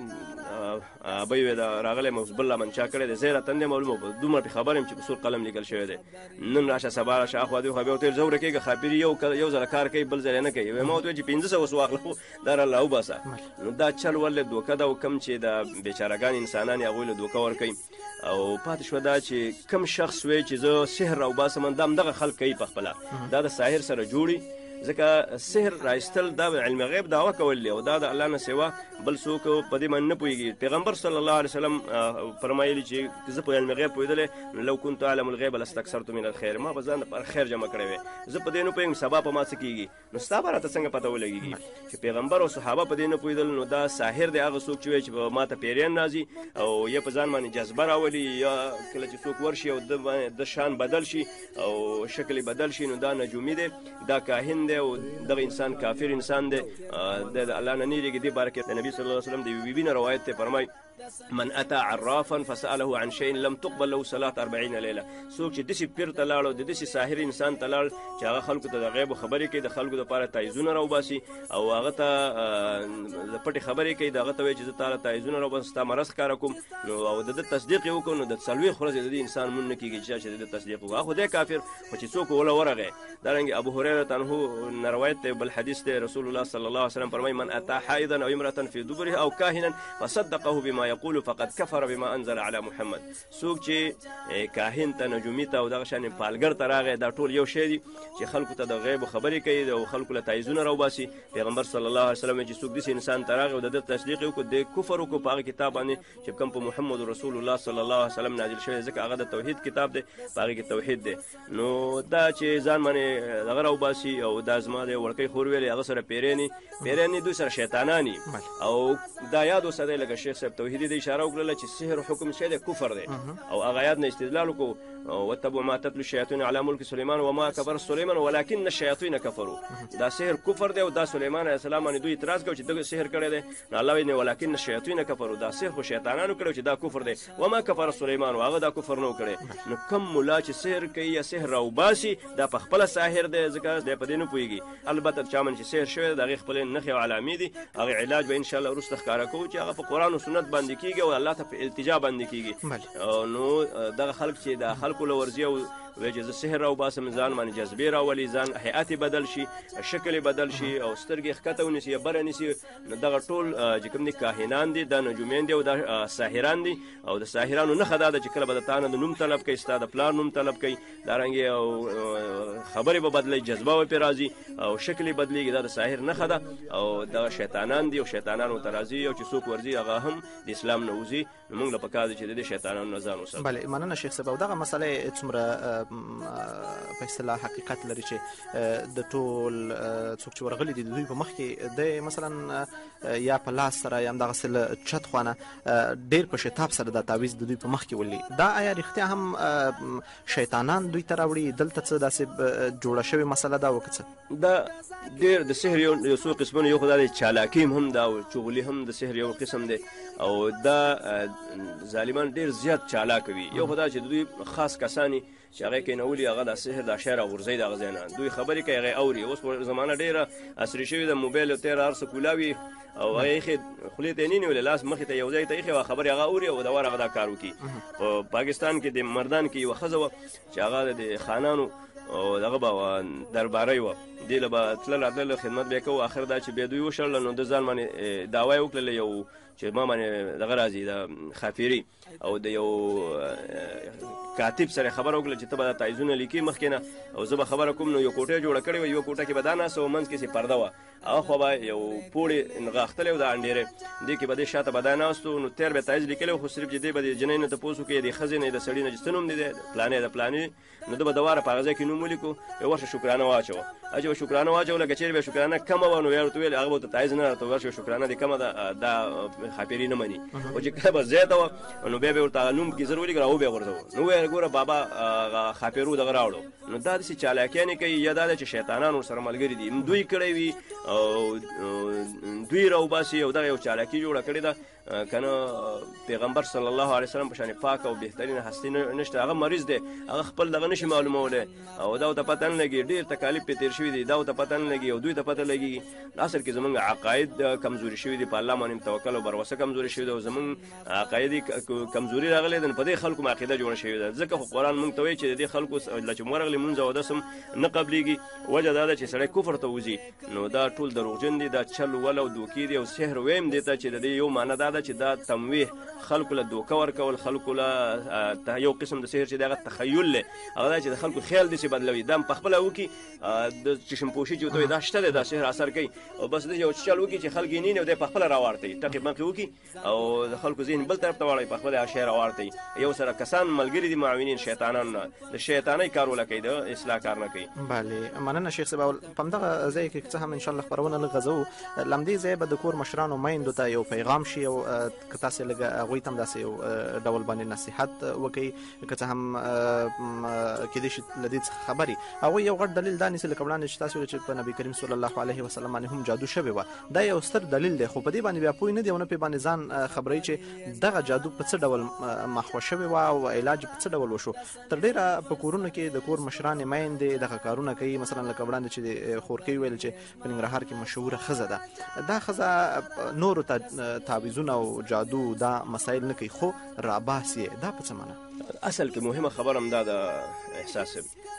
ابۍ وې دا راغلی م اوس بل لا منچا کړی دی، زه یې راته نه دی معلومه، په دومره پې خبر یم چې په سور قلم لیکل شوی دی. نن راشه سبا راشه اخوا دېخوا. بیا ورته ویل زه ورکېږه خاپیري یو ځله کار کوي بل ځل یې نه کوي. ما ورته ویل چې 500 واخله دا راله وباسه. نو دا چل ولې دوکه ده او کوم چې د بېچارهګان انسانان یې هغوی له دوکه ورکوي. او پاتې شوه دا چې کوم شخص وایي چې زه سحر راوباسم دا همدغه خلک کوي په خپله، دا د ساحر سره جوړي. ځکه سحر رایستل دا علم غیب دعوه کول دی او دا د الله نه سوا بل څوک په دې باندې نه پوهېږي. پیغمبر صلی الله علیه وسلم فرمایلي چې زه په علم غیب پوهېدلی لو كنت اعلم الغیب لاستکثرت من الخیر، ما به ځان دپاره خیر جمع کړی وی. زه په دې نه پوهېږم سبا په ما څه کېږي، نو ستا به راته څنګه پته ولګېږي چې پیغمبر او صحابه په دې نه پوهېدل. نو دا ساحر دی هغه څوک چې وایي چې ما ته پیریان راځي او یا په ځان باندې جذبه راولي یا کله چې څوک ورشي او د شان بدل شي او شکل بدل شي نو دا نجومي دی، دا کاهن دی او دغه انسان کافر انسان دی، د الله نه نه یېرېږي. دې باره کې د نبي صلی الله علیه وسلم د یوې بیبي نه روایت دی، فرمایي من اتى عرافا فسأله عن شيء لم تقبل له صلاة 40 ليله. څوک چې داسې پیر ته لاړ او د داسې ساحر انسان ته لاړ چې هغه خلکو ته د غیبو خبرې کوي، د خلکو دپاره تعویضونه راوباسي او هغه ته د پټې خبرې کوي، د هغه ته وایي چې زه تا له تعویضونه راوباسم ستا مرض ښکاره کوم نو او د ده تصدیق یې وکړو نو د 40 ورځې د دې انسان مونږ نه کېږي چې د ده تصدیق وکړو. هغه خو دی کافر خو چې څوک وله ورغی. دارنګې ابو هریره عنه نه روایت دی بل حدیث دی، رسول الله صلی الله علیه وسلم فرمایي من اتى حائضا او امرأة في دبرها او کاهنا فصدقه بما فیقول فقد کفر بما انزل على محمد. څوک چې کاهن ته نجومي ته او دغه شان پالګر ته راغی دا ټول یو شی دی چې خلکو ته د غیب خبرې کوي او خلکو له تایزونه راوباسي. پیغمبر صلی الله علیه وسلم چې څوک داسې انسان ته راغی او د تصدیق وکړو د کفر وکړو په هغه کتاب باندې چې کوم په محمد رسول الله صلی الله علیه وسلم نازل شوی ځکه هغه د توحید کتاب دی په هغې کې توحید دی. نو دا چې ځان باندې دغه راوباسي او دا زما د وړکۍ خور ویلې هغه سره پیرینې دوی سره شیطانانی او دا یاد وساتئ لکه شیخ صاحب توحیدي د اشاره وکړله چې سحر حکم شی دی کفر دی او هغه آیات نه استدلال وکړو واتبعوا ما تتلو الشیاطین علی ملک سلیمان وما کفر سلیمان ولکن الشیاطین کفروا. دا سحر کفر دی او دا سلیمان علیه السلام باندې دوی اعتراض کوي چې دغه سحر کړی دی. نو الله وایي ولکن الشیاطین کفروا دا سحر خو شیطانانو کړی چې دا کفر دی وما کفر سلیمان هغه دا کفر نه کړی. نو کم ملا چې سحر کوي یا سحر راوباسي دا په خپله ساحر دی ځکه دی په دې نه پوهېږي. البته چا من چې سحر شوی دی د هغې خپلې نښې او علامې دي هغې علاج به انشاءالله وروسته ښکاره کوو چې هغه په قرآن او سنت باندې کېږي او الله ته په التجا باندې کېږي. نو دغه خلک چې د خلکو له ورځي او وایي چې زه سحر راوباسم ځان باندې جذبې راولي ځان هیئت بدل شي شکل بدل شي او سترګې ښکته ونیسي یا بره نیسي. نو دغه ټول چې کوم دي کاهنان دي دا نجومین دي او دا ساحران دي او د ساحرانو نښه دا ده چې کله به د تا نه د نوم طلب کوي ستا د پلار نوم طلب کوي دارنګې او خبرې به بدلوي جذبه به پرې راځي او شکل یې بدلېږي دا د ساحر نښه ده او دغه شیطانان دي او شیطانانو ته راځي او چې څوک ورځي هغه هم د اسلام نه وځي. نو موږ له پکار دی چې د دې شیطانانو نه ځان وساتو. بله مننه شیخ صاحب. او دغه مسله څومره په اصطلاح حقیقت لري چې د ټول څوک چې ورغلي دي د دوی په مخ کې د مثلا یا په لاس سره یا همدغسې له چت خوانه ډېر په شتاب سره دا تعویض د دوی په مخ کې ولي دا آیا رښتیا هم شیطانان دوی ته راوړي دلته څه داسې جوړه شوې مسله ده او که څه؟ دا ډېر د سحر یو څو قسمونه یو خو دا دی چالاکي هم دا او چغلي هم د سحر یو قسم دی او دا ظالمان ډېر زیات چالاک وي. یو خو دا چې دوی خاص کسانی چې هغه کېنولي هغه د سحر دا شی راغورځوي د هغه ځای نه دوی خبرې کوي هغه اوري. اوس په زمانه ډېره عصري شوې ده موبایل تېره هر څه کولاوي او هغه یې خولې ته یې نه نیولې لاس مخې ته یو ځای ته ایښې وه خبرې هغه اوري او دوار هغه دا کار وکړي. په پاکستان کې د مردان کې یوه ښځه وه چې هغه د خانانو او دغه به درباری وه دې له به تله راتلله خدمت به یې کوو. آخر دا چې بیا دوی وشړله نو د ځان باندې دعوا یې وکړله یو چې ما باندې دغه راځي د خافیري او د یو کاتب سره خبره وکړه چې ته به دا تعیزونه لیکي مخکې نه او زه به خبره کوم. نو یو کوټه جوړه کړې وه یوه کوټه کې به دا ناسته وه منځ کې سې پرده وه هغه خوا به یو پوړې نغاښتلی و د انډېرې دې کې به دې شاته به دا ناست و نو تېر به یې تعیز لیکلی و خو صرف چې دی به د جنۍ نه تپوس وکړي د ښځې نه د سړي نه چې څه نوم دی دی پلانې د پلانې نو ده به دواره په هغه ځای کې نوم ولیکو ورشه شکرانه واچوه. چې به شکرانه واچوله که چېرې به شکرانه کمه وه نو بیا ورته ویل هغه به ورته تعیز نه راته ورشه شکرانه دې کمه ده دا خاپیري نه مني. او چې کله به زیاته وه نو بیا به یې ورته هغه نوم کې زر ولیکه راو بیا غورځوه نو ویل ګوره بابا خاپیرو دغه راوړو. نو دا داسې چالاکیانې کوي یا دا ده چې شیطانان ورسره ملګري دي دوی کړی وي او دوی راوباسي او دغه یو چالاکي جوړه کړې ده که نه پیغمبر صلی الله علیه وسلم په شان پاک او بهترین هستي نشته هغه مریض دی هغه خپل دغه نشي معلومولی او دا ورته پته نه لګي ډېر تکالیف پرې تېر شوي دي دا ورته پته نه لګي او دوی ته پته لګي. اصل کې زموږ عقاید کمزوري شوي دي په الله باندې توکل او بروسه کمزوري شوي ده او زموږ عقایدي کمزوري راغلی ده په دې خلکو عقیده جوړه شوې ده. ځکه خو قرآن موږ ته وایي چې د دې خلکو له چې ورغلي مونځ او اودس هم نه قبلېږي وجه دا ده چې سړی کفر ته وځي. نو دا ټول دروغجن دي دا چل ول او دوکې دي او سحر ویم دې ته چې د دې یو معنی دا ده چې دا تمویح خلکو له دوکه ورکول خلکو له یو قسم د سحر چې دی هغه تخیل دی هغه دا چې د خلکو خیال داسې بدلوي دا په خپله وکړي د چشمپوشي چې ورته وایي دا شته دی دا سحر اثر کوي او بس د یو چل وکړي چې خلک یې نیني او دی په خپله راواړتوي ټقې مقې وکړي او د خلکو ذهن بل طرف ته واړوي په خپله شی راواړتوي. یو سره کسان ملګري دي معاونین شیطانانو نه د شیطانۍ کار وله کوي د اصلاح کار نه کوي. بله مننه شیخ صاحب. په همدغه ځای کې څه هم انشاءالله خپرونه لږ غځوو له همدې ځایه به د کور مشرانو میندو ته یو پیغام شي او که تاسې لږ هغوی ته هم داسې یو ډول باندې نصیحت وکړي که څه هم کېدای شي له دې څخه خبرې هغوی یو غټ دلیل دا نیسي لکه وړاندې چې تاسې ویل چې په نبي کریم صلی الله علیه وسلم باندې هم جادو شوې وه دا یو ستر دلیل دی خو په دې باندې بیا پوه نه دی او نه پرې باندې ځان خبروي چې دغه جادو په څه ډول مخوه شوې وه او علاج په څه ډول وشو. تر ډېره په کورونو کې د کور مشرانې میندې دغه کارونه کوي مثلا لکه وړاندې چې د خورکۍ ویل چې په ننګرهار کې مشهوره ښځه ده دا ښځه نورو ته تعویضونه او جادو دا مسایل نه کوي خو راباسي دا په څه معنی؟ اصل کې مهمه خبره هم دا ده احساس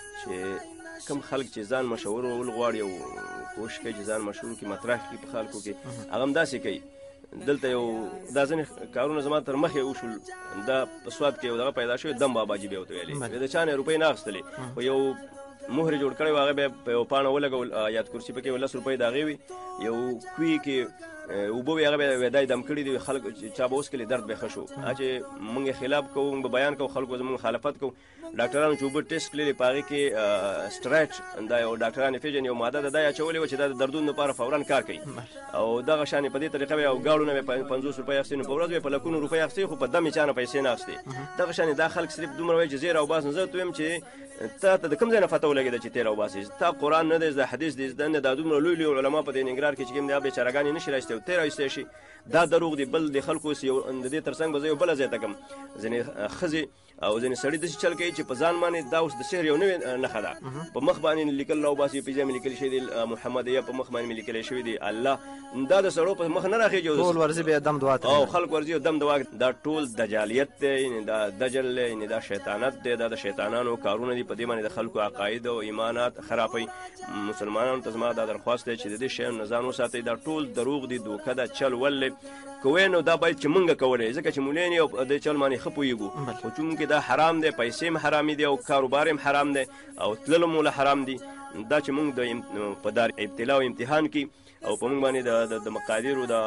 چې کم خلک چې ځان مشهور ول غواړي او کوشش کوي چې ځان مشهور کړي مطرح کړي په خلکو کې هغه هم داسې کوي دلته یو دا ځینې کارونه زما تر مخې وشول دا په سواد کې یو دغه پیدا شوی دم باباجي به ورته ویلې د چا نه روپۍ نه اخیستلې خو یو مهر جوړ کړی و هغه به په یو پاڼه ولګول یاد کرسي پکې 10 روپۍ د هغې وي یو کوي کې اوبه وي هغه به دای دم کړي دي خلک چا به وڅکلي درد به ښه شو چې موږ یې خلاف کوو موږ به بیان کوو خلکو زموږ مخالفت کوو ډاکټرانو چې اوبه ټیسټ کړلې په هغې کې سټرایټ دا یو ډاکټران یې پېژني یو ماده ده دا یې اچولې وه چې دا د دردونو لپاره فورا کار کوي او دغه شانې په دې طریقه به او ګاړو نه به 50 روپۍ اخیستې نو په ورځ به په لکونو روپۍ اخیستې خو په دم یې چا نه پیسې نه اخیستې دغه شانې دا خلک صرف دومره وایي چې زیر او باس نه زه ته وایم چې ته د کوم ځای نه فتوا ولګېده چې تېر او باسې تا قرآن نه دی زده حدیث دی زده نه دا دومره لوی لوی علما په دې ننګرهار کې چې کوم دی بېچارهګانې نه شي رایستی او ته رایستی شي دا دروغ دی بل د خلکو د دې تر څنګ به زه یو بله ځای ته کړم ځینې ښځې او ځینې سړي داسې چل کوي چې په ځان باندې دا اوس د سحر یو نوې نښه ده په مخ باندې لیکل راوباسي په ځای مې لیکل شوي دي محمد یا په مخ باندې مې لیکلی شوي دي الله دا د سړو په مخ نه راخېږي ټول ورځي بیا دم دعا او خلک ورځي دم دعا دا ټول دجالیت دی یعنې دا دجل دی یعنې دا شیطانت دی دا د شیطانانو کارونه دي په دې باندې د خلکو عقاید او ایمانات خرابوي مسلمانانو ته زما دا درخواست دی چې د دې شیانو نه ځان وساتئ دا ټول دروغ دي دوکه ده چل ولې کوی نو دا باید چې مونږ کولی ځکه چې مولین یو د چل باندې ښه پوهېږو خو چونکې دا حرام دی پیسې هم حرامې دي او کاروبار هم حرام دی او تلل هم حرام دي دا چې مونږ د په دار ابتلا او امتحان کې او په مونږ باندې د مقادیرو د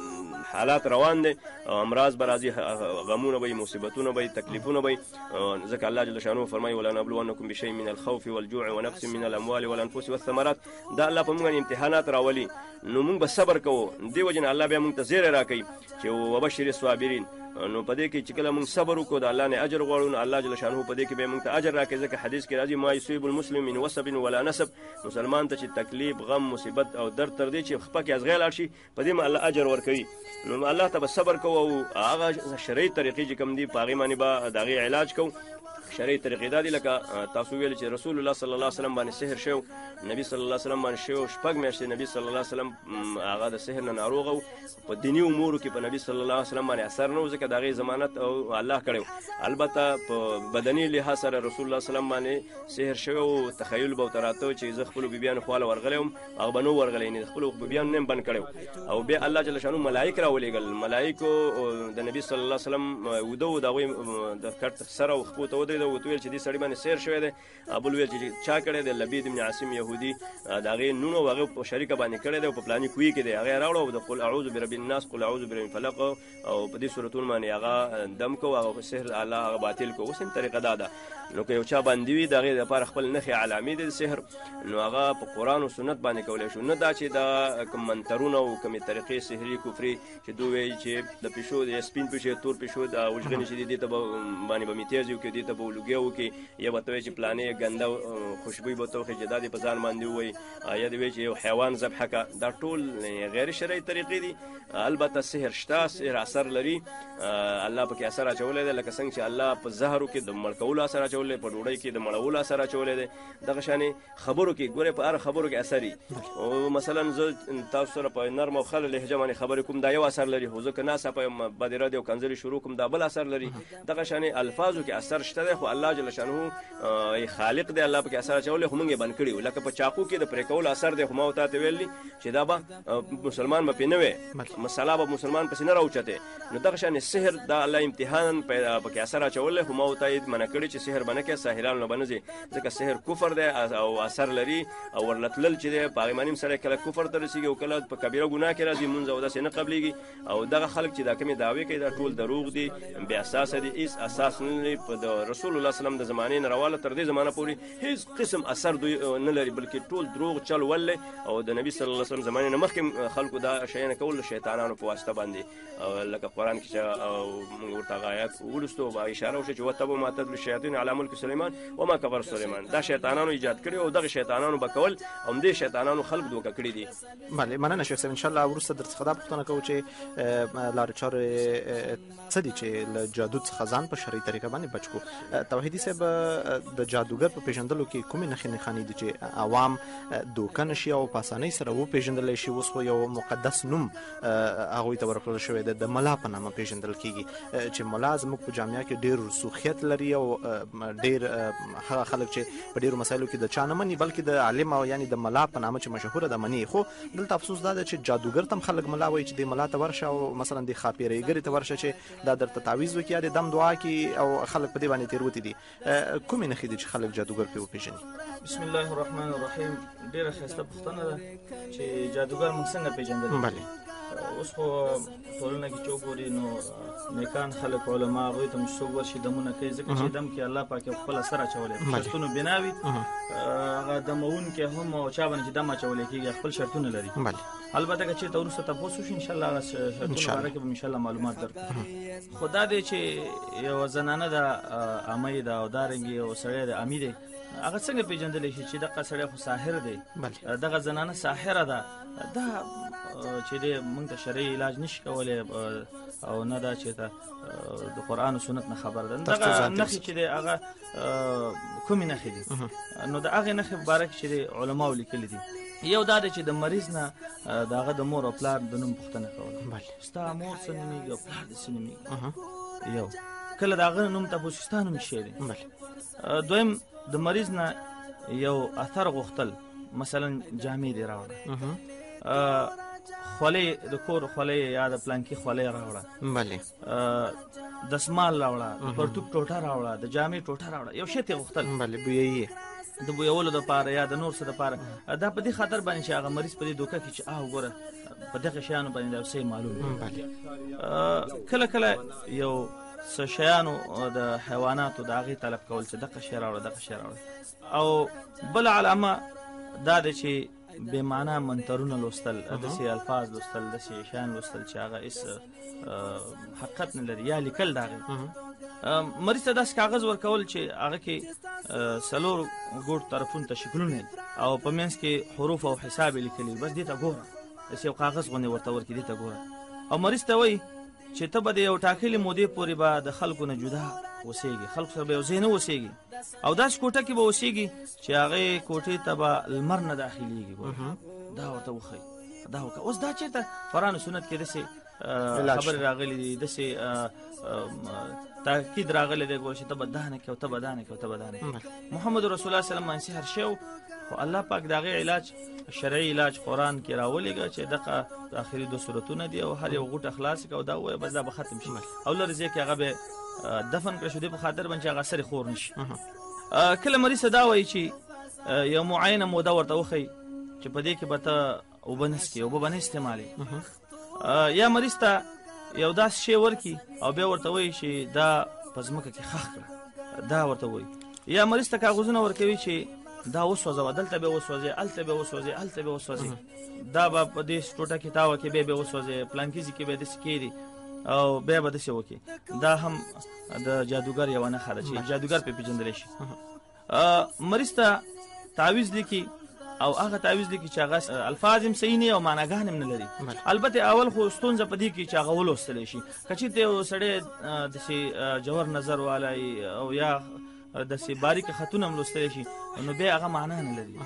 حالات روان دي امراض به راځي غمونه به مصیبتونه به تکلیفونه به ځکه الله جل شانه فرمایي ولنبلونکم بشیء من الخوف والجوع ونقص من الاموال والانفس والثمرات دا الله په مونږ امتحانات راولي نو مونږ به صبر کوو دې وجې نه الله بیا مونږ ته زیری راکوي چې وبشر الصابرین نو په دې کې چې کله موږ صبر وکړو د الله نه اجر غواړو نو الله جل شانه په دې کې به موږ ته اجر راکوي ځکه حدیث کې راځي ما یصیب المسلم من وصب ولا نسب مسلمان ته چې تکلیف غم مصیبت او درد تر دې چې خپه کې ازغې لاړ شي په دې الله اجر ورکوي نو الله ته به صبر کوو او هغه شرعي طریقې چې کوم دي په هغې باندې به د هغې علاج کوو شرعي طریقې دا دي لکه تاسو ویل چې رسول الله صلی الله علیه وسلم باندې سحر شوی نبی صلی الله علیه وسلم باندې شوی شپږ میاشتې نبی صلی الله علیه وسلم هغه د سحر نه ناروغه و په دیني امورو کې په نبی صلی الله علیه وسلم باندې اثر نه و ځکه د هغې ضمانت او الله کړی البته په بدني لحاظ سره رسول الله صلی الله علیه وسلم باندې سحر شوی او تخیل به ورته راته چې زه خپلو بیبیانو خواله ورغلی وم هغه به نه و ورغلی یعنې د خپلو بیبیانو نه بند کړی او بیا الله جل شانو ملایک راولېږل ملایکو د نبی صلی الله علیه وسلم وده و د هغوی د کټ سره او خپو ته ودرېده ورته ویل چې دې سړي باندې سیر شوی دی بل ویل چې چا کړی دی لبید بن عاصم یهودي د هغې نوم او هغې په شریکه باندې کړی دی او په فلاني کوی کې دی هغې یې راوړه او د قل اعوذ برب الناس قل اعوذ برب الفلق او په دې صورتونو باندې هغه دم کو هغه سحر الله هغه باطل کو اوس هم طریقه دا ده نو که یو چا باندې وي د هغې دپاره خپل نښې علامې دي د سحر نو هغه په قرآن او سنت باندې کولی شو نه دا چې دا کوم منترونه او کومې طریقې سحري کفري چې دوی وایي چې د پیشو د سپین پیشو تور پیشو د اوژغنې چې دي دې ته باندې به مې تیز وکړي دې ته به ولوګیا وکړي یا به ته وایي چې پلانې ګنده خوشبوی به ته وخېږي دا دې په ځان باندې ووایي یا دې وایي چې یو حیوان ذبحه که دا ټول غیر شرعي طریقې دي البته سحر شته سحر اثر لري الله پکې اثر اچولی دی لکه څنګه چې الله په زهرو کې د مړ کولو اثر اچولی دی په ډوډۍ کې د مړولو اثر اچولی دی دغه شانې خبرو کې ګورئ په هر خبرو کې اثر وي او مثلا زه تاسو سره په نرم او خله لهجه باندې خبرې کوم دا یو اثر لري خو زه که ناڅاپه یم بدرد او کنځلې شروع کوم دا بل اثر لري دغه شانې الفاظو کې اثر شته دی خو الله جل شانه خالق دی الله پکې اثر اچولی خو موږ یې بند کړي وو لکه په چاقو کې د پرې کولو اثر دی خو ما ورته ویل چې دا به مسلمان به پرې نه وی مسله به مسلمان پسې نه راوچتې نو دغه شانې سحر دا الله امتحان پکې اثر اچولی خو ما ورته یې منع کړي چې سحر به نه کوې ساحرانو نه به نه ځې ځکه سحر کفر دی او اثر لري او ورلتلل چې دی په هغې باندې هم سړی کله کفر ته رسېږي او کله په کبیره ګناه کې راځي مونځ او داسې نه قبلېږي او دغه خلک چې دا کومې دعوې کوي دا ټول دروغ دي بې اساسه دي هېڅ اساس نه لري په د رسول الله صلی د زمانې نه راواله تر دې زمانه پورې هېڅ قسم اثر دوی نه لري بلکې ټول دروغ چل ولې او د نبي صلی الله علیه وسلم زمانې نه مخکې خلکو دا شیانه کول شیطانانو په واسطه باندې لکه قرآن کې چې موږ ورته هغه آیات ولوستو به اشاره وشوه چې وتبعوا ما تتلو الشیاطین علی ملک سلیمان وما کفر سلیمان دا شیطانانو ایجاد کړي او دغه شیطانانو به کول همدې شیطانانو خلک دوکه کړي دي بله مننه شیخ صاحب انشاءالله وروسته درڅخه دا پوښتنه کوو چې لارې چارې څه دي چې له جادو څخه ځان په شرعي طریقه باندې بچ کړو توحیدي صاحب د جادوګر په پیژندلو کې کومې نښې نښانې دي چې عوام دوکه نشي او په اسانۍ سره وپېژندلی شي؟ اوس خو یو مقدس نوم هغوی ته ورکړل شوی دی، د ملا په نامه پیژندل کېږي چې ملا زموږ په جامعه کې ډېر رسوخیت لري او ډېر هغه خلک چې په ډېرو مسایلو کې د چا نه مني بلکې د عالم او یعنې د ملا په نامه چې مشهوره ده مني. خو دلته افسوس دا ده چې جادوګر ته هم خلک ملا وایي چې د ملا ته ورشه او مثلا د ښاپېرېګرې ته ورشه چې دا درته تعویض وکړي یا د دم دعا کړي او خلک په دې باندې تېروتي دي. کومې نښې دي چې خلک جادوګر پرې وپېژني؟ بسم الله الرحمن الرحیم. ډېره ښایسته پوښتنه ده چې جادوګر موږ څنګه پېژندلی؟ بلې اوس خو ټولنه کې چې وګوري نو نیکان خلک علما هغوی ته چې څوک ورشي دمونه کوي ځکه چې دم کې الله پاک خپل اثر اچولی شرطونو بنا وي. هغه دموونکي هم او چا باندې چې دم اچولی کېږي خپل شرطونه لري. البته که چېرته وروسته تپوس وشي انشاءالله هغه شرطونو باره کې به انشاءالله معلومات درکړو. خو دا دی چې یوه زنانه ده عمه ده او دارنګې یو سړی ده عمي دی، هغه څنګه پېژندلی شي چې دغه سړی خو ساحر دی، دغه زنانه ساحره ده؟ دا چې دی موږ ته شرعي علاج نشي کولی او نه دا چې ته د قرآن او سنت نه خبر ده. دغه نښې چې دی هغه کومې نښې دي؟ نو د هغې نښې په باره کې چې دی علماو لیکلي دي. یو دا دی چې د مریض نه د هغه د مور او پلار د نوم پوښتنه کوله، ستا مور څه نومېږي او پلار دې څه نومېږي. یو کله د هغه نوم تپوس ستا نوم څه دی. دویم د مریض نه یو اثر غوښتل، مثلا جامې دې راوړه، خولۍ د کور خولۍ یا د پلانکي خولۍ راوړه، دسمال راوړه، پرتوک ټوټه راوړه، د جامې ټوټه راوړه، یو شی ترې غوښتل بویایي د بویولو دپاره یا د نور څه دپاره. دا په دې خاطر باندې چې هغه مریض په دې دوکه کې چې وګوره په دغه شیانو باندې دا څه معلوم. کله کله یو څه شیانو د حیواناتو د هغې طلب کول چې دغه شی راوړه دغه شی راوړه. او بله علامه دا ده چې بې معنا منترونه لوستل، داسې الفاظ لوستل، داسې شیان لوستل چې هغه هېڅ حقیقت نه لري، یا لیکل د هغې. مریض ته داسې کاغذ ورکول چې هغه کې 4 ګوټ طرفونو ته شکلونه او په منځ کې حروف او حساب یې لیکلي، بس دې ته ګوره، داسې یو کاغذ غوندې ورته ورکړي، دې ته ګوره. او مریض ته وایي چې ته به د یو ټاکلې مودې پورې به د خلکو نه جدا اوسېږي، خلکو سره به یو ځای نه اوسېږي او داسې کوټه کې به اوسېږي چې هغې کوټې ته به لمر نه داخلېږي. دا ورته وښایي، دا وکړه. اوس دا چېرته قرآن و سنت کې داسې خبرې راغلي دي، داسې تاکید راغلی دی ګوره چې ته به دا نه کوې او ته به دا نه کوې او ته به دا نه کوې. محمد رسول الله صلی الله علیه وسلم سحر شوی خو الله پاک د هغې علاج شرعي علاج قرآن کې راولېږه چې دغه آخري 2 سورتونه دي او هر یو غوټه خلاص کړه او دا ووایه بس دا به ختم شي او لرې ځای کې هغه به دفن کړه شو، دې په خاطر باندې چې هغه اثر یې خور نه شي. کله مریض ته دا وایي چې یو معینه موده ورته وښایي چې په دې کې به ته اوبه نه څښې، اوبه به نه استعمالوي. یا مریض ته یو داسې شی ورکړي او بیا ورته وایي چې دا په ځمکه کې ښخ کړه، دا ورته وایي. یا مریض ته کاغذونه ورکوي چې دا وسوځوه، دلته به وسوځې، هلته به وسوځې، هلته به وسوځې، دا به په دې ټوټه کې تاوه کې بیا به وسوځې، پلانکي ځای کې به داسې کېږي او بیا به داسې وکړي. دا هم د جادوګر یوه نښه ده چې جادوګر پرې پېژندلی شي. مریض ته تعویض لیکي او هغه تعویض لیکي چې هغه الفاظ هم صحیح نه او معناګان هم نه لري. البته اول خو ستونزه په دې کې چې هغه ولوستلی شي. که چېرته یو سړی داسې جوور نظر والی او یا داسې باریکه خطونه هم لوستلی شي نو بیا هغه معنا نه لري،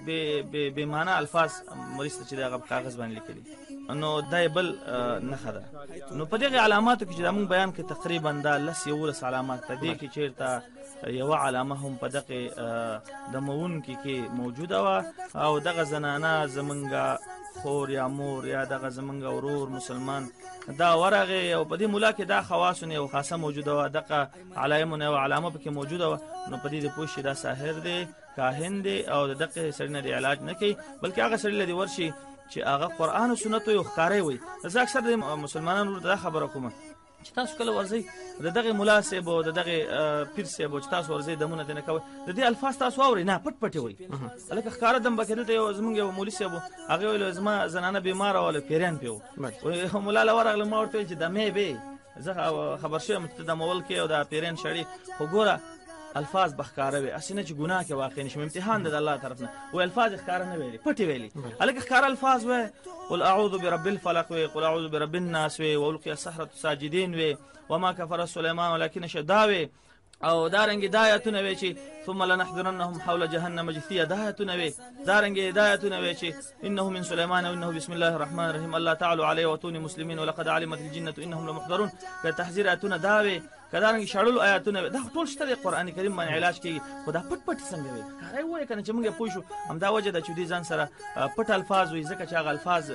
بې معنا الفاظ مریض ته چې د هغه په کاغذ باندې لیکلي نو دا یې بل نښه ده. نو په دغې علاماتو کې چې دا موږ بیان کړې تقریبا دا 10-11 علامات ته دې کې چېرته یوه علامه هم په دغې دموونکي کې موجوده وه او دغه زنانه زمونږ خور یا مور یا دغه زمونږ ورور مسلمان دا ورغې او په دې مولا کې دا خواصونه یو خاصه موجوده وه، دغه علایمونه یوه علامه پکې موجوده وه. نو په دې د پوه شي دا ساحر دی، کاهن دی او د دغې سړي نه د علاج نه کوي بلکې هغه سړي له دې ورشي چې هغه قرآن او سنت یو ښکاری وي. زه اکثر د مسلمانانو ورته دا خبره کوم چې تاسو کله ورځئ د دغې ملا صاحب او د دغې پیر صاحب چې تاسو ورځئ دمونه دې نه کوئ د دې الفاظ تاسو واورئ نه پټ پټ یې وایي. هلکه ښکاره دم به کې دلته یو زمونږ یو مولي صاحب و هغې ویل زما زنانه بیماره وه پیریان پرې و ملا له ورغلم ما ورته ویل چې دمې بې زه خبر شوی یم چې ته دمول کې او دا پیریان شړي خو ګوره الفاظ به ښکاره وي، هسې نه چې ګناه کې واقع نه شي، امتحان دی د الله طرف نه. وایي الفاظ یې ښکاره نه ویلي، پټې ویلي. هلکه ښکاره الفاظ وایي قل اعوذ برب الفلق وی، قل اعوذ برب الناس وی، والقي السحرة ساجدين وی، وما كفر سليمان ولكن شهد وی، او دارنګ د آیاتونه وی چې ثم لنحضرنهم حول جهنم جثيا د آیاتونه وی دارنګ د آیاتونه وی چې انه من سليمان وانه بسم الله الرحمن الرحيم الله تعالى عليه واتوني مسلمين ولقد علمت الجنه انهم لمحضرون که تحذيراتونه دا وی کدارنګ شړل آیاتونه دا ټول شته د قران کریم باندې علاج کوي خدا پټ څنګه وي هغه وایي کنه چې موږ پوه شو همدا وجه د چودي ځان سره پټ الفاظ وي ځکه چې هغه الفاظ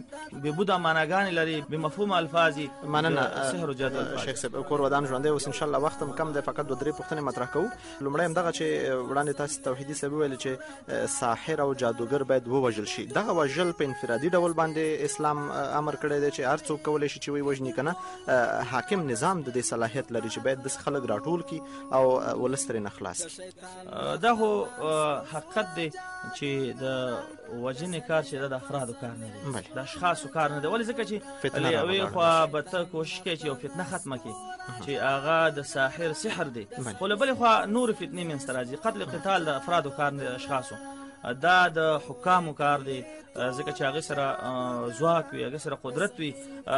به بودا معناګان لري به مفهوم الفاظي مننه سحر وجاد شیخ صاحب کور ودان ژوندې اوس ان شاء الله وخت کم دی فقط 2-3 پوښتنې مطرح کوو لومړی هم دغه چې وړاندې تاسو توحیدي صاحب ویل چې ساحر او جادوګر باید ووژل شي دغه وژل په انفرادي ډول باندې اسلام امر کړی دی چې هر څوک کولی شي چې وی وژني کنه حاکم نظام د دې صلاحیت لري چې باید د خلک راټول کی او ولس ترې نه خلاص دا هو حقیقت دی چې د وژنې کار چې د افرادو کار نه دی د اشخاصو کار نه دی ولې ځکه چې یوې خوا به ته کوشش کوي چې یو فتنه ختمه کړي چې هغه د ساحر سحر دی خو له بلې خوا نور فتنې منځته راځي قتل قتال د افرادو کار نه دی د اشخاصو دا د حکامو کار دی ځکه چې هغه سره ځواک وي هغه سره قدرت وي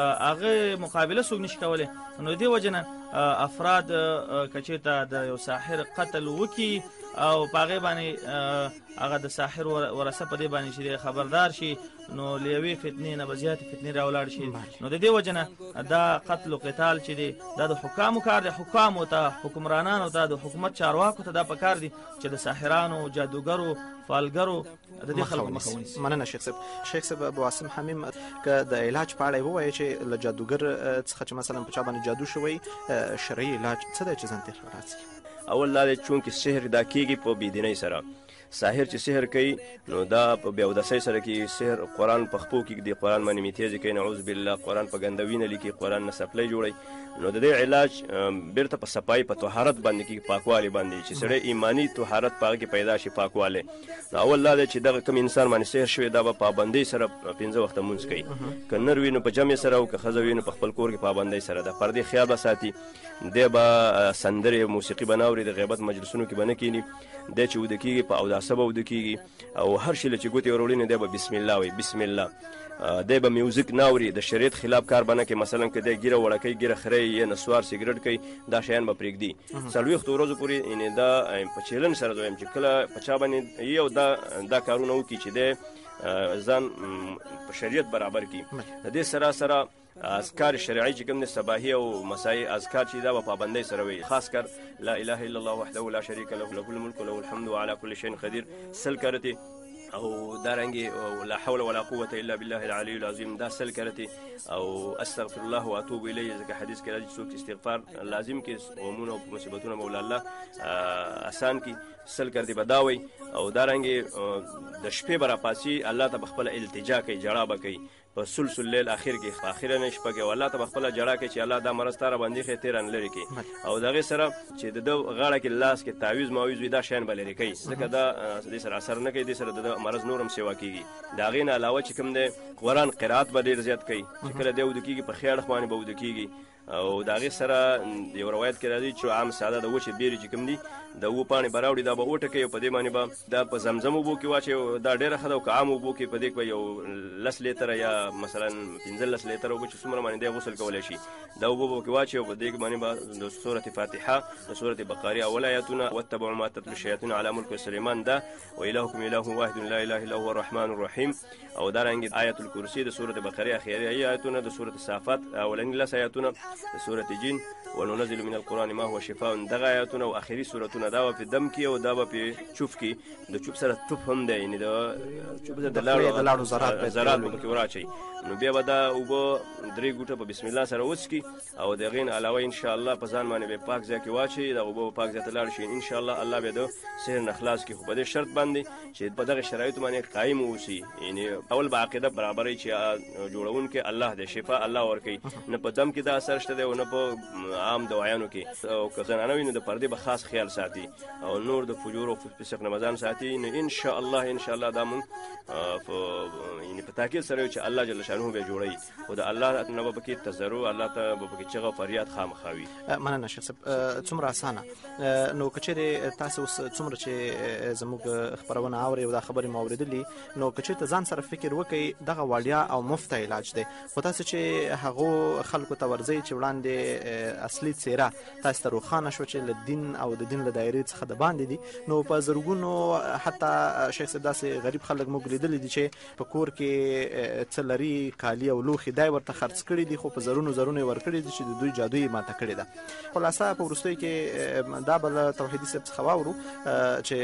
هغه مقابله څوک نشي کولی نو دې وجه نه افراد که چېرته د یو ساحر قتل وکړي او په هغې باندې هغه د ساحر ورثه په دې باندې چې خبردار شي نو له یوې فتنې نه به زیاتې فتنې راولاړ شي نو د دې وجه نه دا قتل و قتال چې دی دا د حکامو کار دی حکامو ته حکمرانانو ته د حکومت چارواکو ته دا پکار دی چې د ساحرانو جادوګرو فالګرو د دې خلکو مخه ونیسي مننه شیخ صاحب ابو عاصم حمیم که د علاج په اړه یې ووایي چې له جادوګر څخه چې مثلا په چا باندې جادو شوی شرعي علاج څه دی چې ځان تېر راځي اول دا دی چونکې سحر دا کېږي په بېدینۍ سره ساحر چې سحر کوي نو دا په بې اودسۍ سره کوي سحر قرآن په خپو کې ږدي قرآن باندې میتیزې کوي نعوذ بالله قرآن په ګنده وینه لیکي قرآن نه سپلی جوړوي نو د دې علاج بیرته په صفایي په طهارت باندې کېږي پاکوالي باندې چې سړی ایماني طهارت په هغه کې پیدا شي پاکوالی نو اول دا دی چې دغه کوم انسان باندې سحر شوی دا به پابندۍ سره 5 وخته مونځ کوي که نر وي نو په جمع سره او که ښځه وي نو په خپل کور کې پابندۍ سره د پردې خیال به ساتي دی به سندرې موسیقي به نه اوري د غیبت مجلسونو کې به نه کښېني دی چې اوده کېږي په اوداسه به اوده کېږي او هر شي له چې ګوتې وروړي نه دی به بسم الله وایي بسم الله دی به میوزیک نه اوري د شریعت خلاف کار به نه کوي مثلا که دی ګیره وړه کوي ګیره خرۍ یا نسوار سګرټ کوي دا شیان به پرېږدي 40 ورځو پورې یعنې دا په چیلنج سره وایم چې کله په چا باندې یو دا کارونه وکړي چې دی ځان په شریعت برابر کړي د دې سره سره اذکار شرعي چې کوم د صباحي او مسائی اذکار چې دا په پابندۍ سره وي خاص کر لا اله الا الله وحده لا شريك له له الملك وله الحمد وعلى كل شيء قدير سل کرتی او دارنګي لا حول ولا قوه الا بالله العلي العظيم دا سل کرتی او استغفر الله واتوب الیه ځکه حدیث کې راځي څوک استغفار لازم کې غمونه او مصیبتونه مولا الله آسان کی سل کرتی بداوي او دارنګي د شپې برا پاسي الله ته خپل التجا کوي جړه بکي په سلسل لیل اخر کې اخیره نه شپه کې والله ته خپل جړه کوي چې الله دا مرز تاره باندې خې تیران لري کی او دغه سره چې د غاړه کې لاس کې تعویز ماویز وي دا شین بلری کوي ځکه دا د سره اثر نه کوي د سره د مرز نورم سیوا کیږي دا غین علاوه چې کوم د قرآن قرات به ډیر زیات کوي چې کله دی ود کیږي په خیاړ خوانه به ود کیږي او داغه سره یو روایت کې راځي چې عام ساده د وچه بیري چې کوم دي د و پانی براوړي دا به وټه کوي په دې باندې به دا په زمزم وبو کې واچي دا ډیره خدای او عام وبو کې په دې کې یو لس لیتر یا مثلا 15 لیتر وبو چې څومره باندې دی غسل کولای شي دا وبو کې واچي او په دې باندې به د سوره فاتحه د سوره بقره اول آیاتونه واتبعوا ما تتلو الشیاطین علی ملک سليمان دا و الهکم اله واحد لا اله الا هو الرحمن الرحیم او دارنګ آیت الکرسی د سوره بقره اخیری آیاتونه د سوره صافات اولنی لس آیاتونه سورة جن وننزل من القرآن ما هو شفاء دغه آیاتونه او اخري سورتونه دا په دم کې او دا په چوف کې د چوف سره چوف هم دی یعنی د چوف د لاړو زرات په کې وراچي نو بیا به دا او درې ګوټه په بسم الله سره وڅکي او د غین علاوه ان شاء الله په ځان باندې به پاک ځای کې واچي دا او پاک ځای ته لاړ شي ان شاء الله الله به د سحر نخلاص کې خو په دې شرط باندې چې په دغه شرایط باندې قائم اوسي یعنی اول با عقیده برابرې چې جوړون کې الله دې شفا الله ورکي نه په دم کې دا اثر شته دی او نه په عام دوايانو کې او که زنانه وي نو د پردې به خاص خیال ساتي او نور د فجور او فسق نمازان ساتي نو ان شاء الله دا مون یعنی په تاکید سره چې الله جل شانه به جوړي او د الله نه به کې تزرع الله ته به کې چغه فریاد خامخاوي مننه شیخ صاحب څومره اسانه نو کچره تاسو څومره چې زموږ خبرونه اوري او دا خبرې مو اوریدلې نو کچته ځان سره فکر وکړي دغه وړیا او مفت علاج دی خو تاسو چې هغه خلکو ته ورځي چې چې وړاندې اصلي څیره تاسو ته روښانه شو چې له دین او د دین له دایرې څخه د باندې دي، نو په زرګونو حتی شیخ صاحب داسې غریب خلک موږ لیدلی دي چې په کور کې څه لري، کالي او لوښي دای ورته خرڅ کړي دي، خو په زرونو زرونو یې ورکړي دي چې د دوی جادو یې ماته کړې ده. خلاصه په وروستیو کې دا به له توحیدي صاحب څخه واورو چې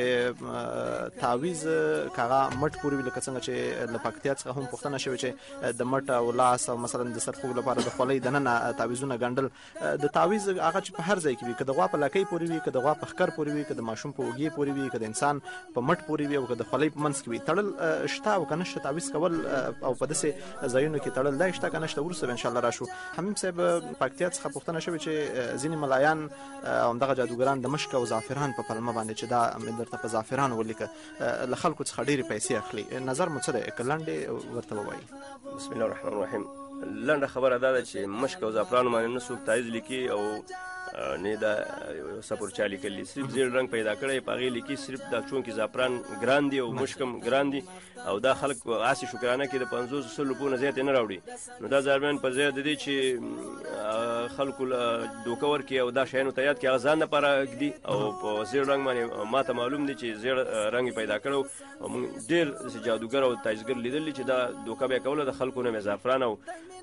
تعویض که هغه مټ پورې وي، لکه څنګه چې له پکتیا څخه هم پوښتنه شوې چې د مټ او لاس او مثلا د سر خوږ لپاره د خولۍ دننه تعویضونه ګنډل، د تعویض هغه چې په هر ځای کې وي، که د غوا په لکۍ پورې وي، که د غوا په ښکر پورې وي، که د ماشوم په اوږې پورې وي، که د انسان په مټ پورې وي، او که د خولۍ په منځ کې وي، تړل شته او که نشته تعویض کول او په داسې ځایونو کې تړل دا شته که نشته، وروسته به انشاءالله راشو. حمیم صاحب پکتیا څخه پوښتنه شوې چې ځینې ملایان او همدغه جادوګران د مشک او زعفران په پلمه باندې چې دا مې درته په زعفران ولیکه له خلکو څخه ډېرې پیسې اخلي، نظر مو څه دی که لنډې ورته ووایي؟ بسم الله الرحمن الرحیم. لنډه خبره دا ده چې مشک او زعفران باندې نه څوک تعویض لیکي او نه دا سپور چا لیکلی، صرف زیړ رنګ پیدا کړی په هغې لیکي، صرف دا چونکې زعفران ګران دي او مشکم ګران دي او دا خلک هسې شکرانه کې د 500 روپو نه زیات نه راوړي، نو دا ظالمان په ځای د دې چې خلکو دوکه ورکړي او دا شیانو ته یاد کړي هغه ځان لپاره ږدي او په زیړ رنګ باندې ماته معلوم دي چې زیړ رنګ پیدا کړی او موږ ډېر جادوګر او تعویضګر لیدلي چې دا دوکه به یې کوله، د خلکو نه مې زعفران او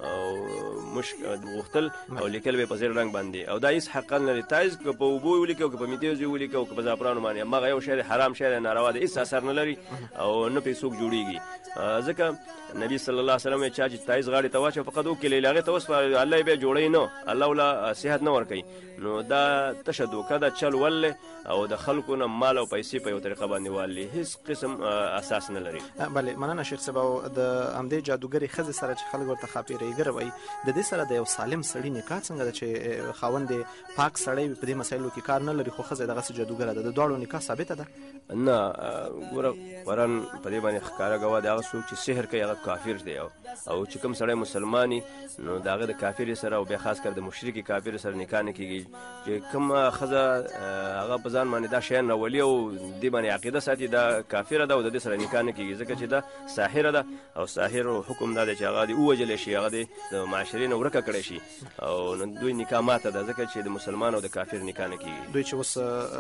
مشک غوښتل او لیکل به په زیړ رنګ باندې، او دا هېڅ حق نه لري. تعویض که په اوبو ولیکي او که په میتیز ولیکي او که په زعفرانو باندې، هماغه یو شی دی، حرام شی دی، ناروا دی، هېڅ اثر نه لري او نه پرې څوک جوړېږي. ځکه نبي صلی الله علیه وسلم چا چې تعویض غاړې ته واچوه فقط وکیل هغې ته وسپاره، الله یې بیا جوړوي نه، الله ولا صحت نه ورکوي، نو دا تشه دوکه ده، چل ول او د خلکو نه مال او پیسې په یو طریقه باندې والي، هېڅ قسم اساس نه لري. بلې مننه شیخ صاحب. او د همدې جادوګرې ښځې سره چې خلک ورته ښاپېرېګره وایي، د دې سره د یو سالم سړي نکاح څنګه ده چې خاوند یې پاک سړی په دې مسایلو کې کار نه لري خو ښځه دغسې جادوګره ده، د دواړو نکاح ثابته ده؟ نه، ګوره قرآن په دې باندې ښکاره ګواه دی، هغه څوک چې سحر کوي هغه کافر دی، او چې کوم سړی مسلماني نو د هغه د کافر سره او بیا خاص کر د مشرک کافر سره نکاح نه کېږي، چې کومه ښځه هغه په ځان باندې دا شیان راولي او دې باندې عقیده ساتي دا کافره ده او د دې سره نکاح نه کېږي، ځکه چې دا ساحره ده او ساحر حکم دا دی چې هغه دې ووژلی شي، هغه دې د معاشرې نه ورکه کړی شي، او دوی نکاح ماته ده، ځکه چې د مسلمان او د کافر نکاح نه کېږي. دوی چې اوس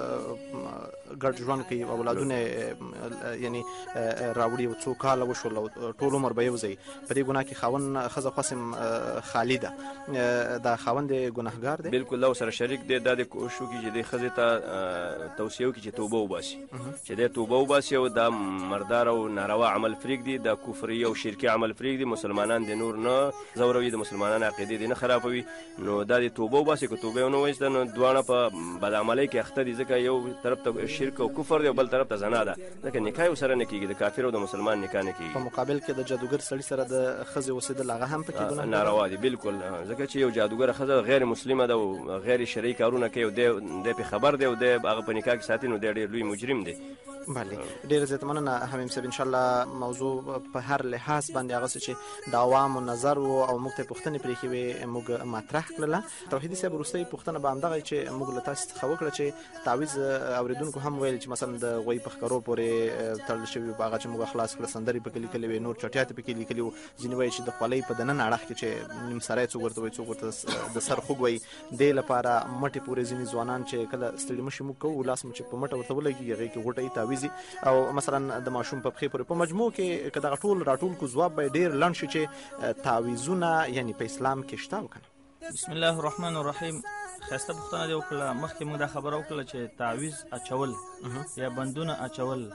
ګډ ژوند کوي، اولادونه یعنی راوړي او څو کاله وشول او ټول عمر به یو ځای، په دې ګناه کې خاوند ښځه خصم خالي ده، دا خاوند ګناهګار دی؟ بالکل دا سره شریک دی، دا د کوشش وکړي چې د ښځې ته توصیه وکړي چې توبه وباسي، چې دی توبه وباسي او دا مردار او ناروا عمل پرېږدي، دا کفري او شرکي عمل پرېږدي، مسلمانان د نور نه ځوروي، د مسلمانانو عقیدې دې نه خرابوي، نو دا د توبه وباسي. که توبه ونه وایسته نو دواړه په بدعملۍ کې اخته دي، ځکه یو طرف ته شرک او کفر دی او بل طرف ته زنا ده، ځکه نکاح یې ورسره نه کېږي، د کافر او د مسلمان نکاح نه کېږي. په مقابل کې د جادوګر سړي سره د ښځې اوسېدل هغه هم پکې ګناه ناروا دي، بالکل، ځکه چې یو جادوګره ښځه غیر مسلمه ده او غیر شرعي کارونه کوي او دی پې خبر دی او دی هغه په نکاح کې ساتي، نو دی ډېر لوی مجرم دی. بله، ډېره زیاته مننه حمیم صاحب. انشاءالله موضوع په هر لحاظ باندې هغسې چې د عوامو نظر و او موږ ته یې پوښتنې پرېښې وې موږ مطرح کړله. توحیدي صاحب وروستۍ پوښتنه به همدغه چې موږ له تاسې څخه وکړه چې تعویض اورېدونکو هم ویل چې مثلا د غوی په ښکرو پورې تړل شوي په هغه چې موږ خلاص کړه، سندرې پکې لیکلې وې، نور چټیات پکې لیکلي وو، ځینې وایي چې د خولۍ په دننه اړخ کې چې نیم سری څوک ورته وایي، څوک ورته د سر خوږ وایي، دې لپاره مټې پورې ځینې ځوانان چې کله ستړي مشي موږ کوو لاس مو چې په مټه ورته ولګي هغې کې غوټۍ تعویضي او مثلا د ماشوم په پښې پورې. په مجموع کې که دغه ټول راټول کو ځواب به ډېر لنډ شي چې تعویضونه یعنی په اسلام کې شته او که نه؟ بسم الله الرحمن الرحیم. ښایسته پوښتنه دې وکړه. مخکې موږ دا خبره وکړله چې تعویض اچول یا بندونه اچول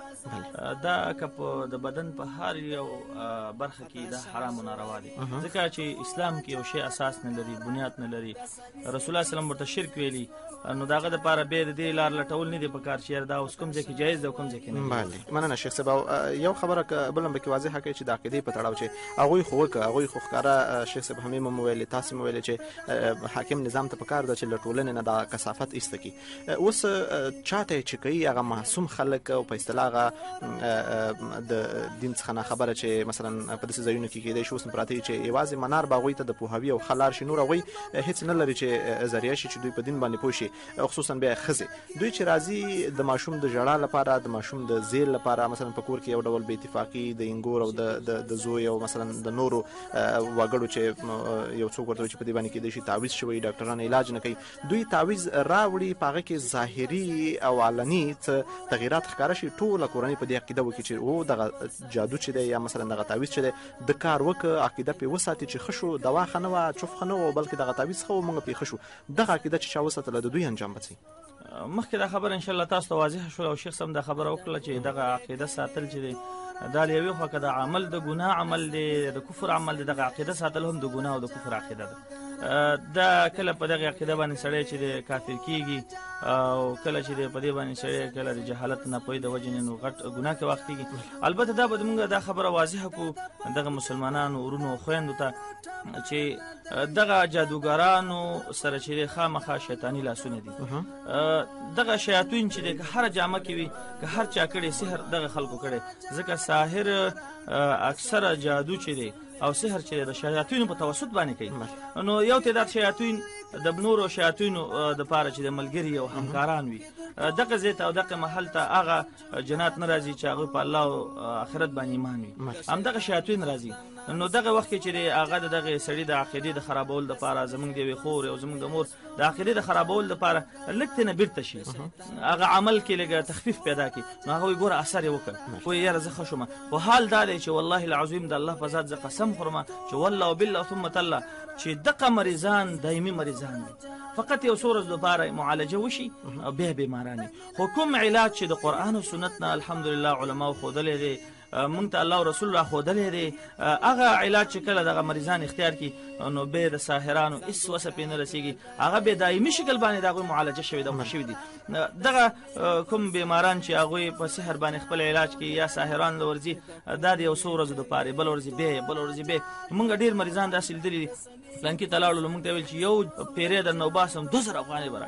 دا که د بدن په هر یو برخه کې دا حرام و ناروا دي، ځکه چې اسلام کې یو شی اساس نه لري، بنیاد نه لري. رسول الله سلام ورته شرک ویلي، نو د هغه دپاره بیا د دې لار لټول نه دي پکار چې یار دا اوس کوم ځای کې جایز ده او کوم ځای کې نه. بله، مننه شیخ صاحب. یو خبره بله هم پکې واضحه کړئ چې د عقیدې په تړاو چې هغوی خو وکړه، هغوی خو ښکاره شیخ صاحب حمیم هم ویلې، تاسې هم ویلې چې حاکم نظام ته پکار ده چې له ټولنې نه دا کثافت ایسته کړي. اوس چاته چې کوي هغه معصوم خلک او په اصطلاح هغه د دین څخه نه خبره چې مثلا په داسې ځایونو کې کېدای شي اوس پراته وي چې یوازې منار به هغوی ته د پوهاوي او ښه لار شي، نور هغوی هېڅ نه لري چې ذریعه شي چې دوی په دین باندې پوه شي. کوي خصوصا بیا ښځې دوی چې راځي د ماشوم د ژړا لپاره د ماشوم د زیل لپاره مثلا په کور کې یو ډول بې اتفاقي د انګور او د زوی او مثلا د نورو وګړو چې یو څوک ورته چې په دې باندې کېدای شي تعویض شوی ډاکټران علاج نه کوي دوی تعویض راوړي په هغه کې ظاهري او علني تغیرات ښکاره شي ټوله کورنۍ په دې عقیده وکړي چې او دغه جادو چې دی یا مثلا دغه تعویض چې دی د کار وکړه عقیده پې وساتي چې ښه شو دوا ښه نه وه چوف ښه نه وه بلکې دغه تعویض ښه و موږ پې ښه شو دغه عقیده چې چا وساتله د دوی انجام به څه مخکې دا خبره انشاءالله تاسو ته واضحه شوله او شیخ صاحب دا خبره وکړله چې دغه عقیده ساتل چې دی دا له یوې خوا که د عمل د ګناه عمل دی د کفر عمل دی دغه عقیده ساتل هم د ګناه او د کفر عقیده ده دا کله په دغه عقیده باندې سړی چې دی کافر کېږي او کله چې دی په دې باندې سړی کله د جهالت ناپوهۍ د وجې نه نو غټ ګناه کې واقع کېږي البته دا به موږ دا خبره واضحه کړو دغه مسلمانانو ورونو خویندو ته چې دغه جادوګرانو سره چې دی خامخا شیطاني لاسونه دي دغه شیاطین چې دی که هره جامه کې وي که هر چا کړی سحر دغه خلکو کړی ځکه ساحر اکثره جادو چې دی او سحر چې د شیاطینو په توسط باندې کوي نو یو تعداد شیاطین د نورو شیاطینو د پاره چې د ملګري او همکاران وي دغه ځای ته او دغه محل ته هغه جنات نه راځي چې هغوی په الله او آخرت باندې ایمان وي همدغه شیاطین راځي نو دغه وخت کې چې هغه د دغه سړي د عقیدې د خرابولو دپاره زموږ د یوې خور او زموږ د مور د عقیدې د خرابولو دپاره لږ ترېنه بیرته شي هغه عمل کې لږ تخفیف پیدا کړي نو هغه وایي ګوره اثر یې وکړ وایي یاره زه ښه شوم خو حال دا دی چې والله العظیم د الله په ذات زه قسم خورم چې والله وبالله ثم تالله چې دغه مریضان دایمي مریضان دي فقط یو څو ورځو دپاره معالجه وشي او بیا بیماران خو کوم علاج چې د قرآن او سنت نه الحمدلله علماو ښودلی دی مونږ ته الله او رسول را ښودلی دی هغه علاج چې کله دغه مریضان اختیار کړي نو بیا د ساحرانو هېڅ وسه پرې نه رسېږي هغه بې دایمي شکل باندې د هغوی معالجه شوې ده شوي دي دغه کوم بیماران چې هغوی په سحر باندې خپل علاج کوي یا ساحران له ورځي دا د یو څو ورځو دپاره بل ورځې بیا بل ورځې بیا مونږ ډېر مریضان داسې لیدلي دي پلانکي ته لاړو مونږ ته ویل چې یو پیری در نه وباسم 2000 افغانۍ به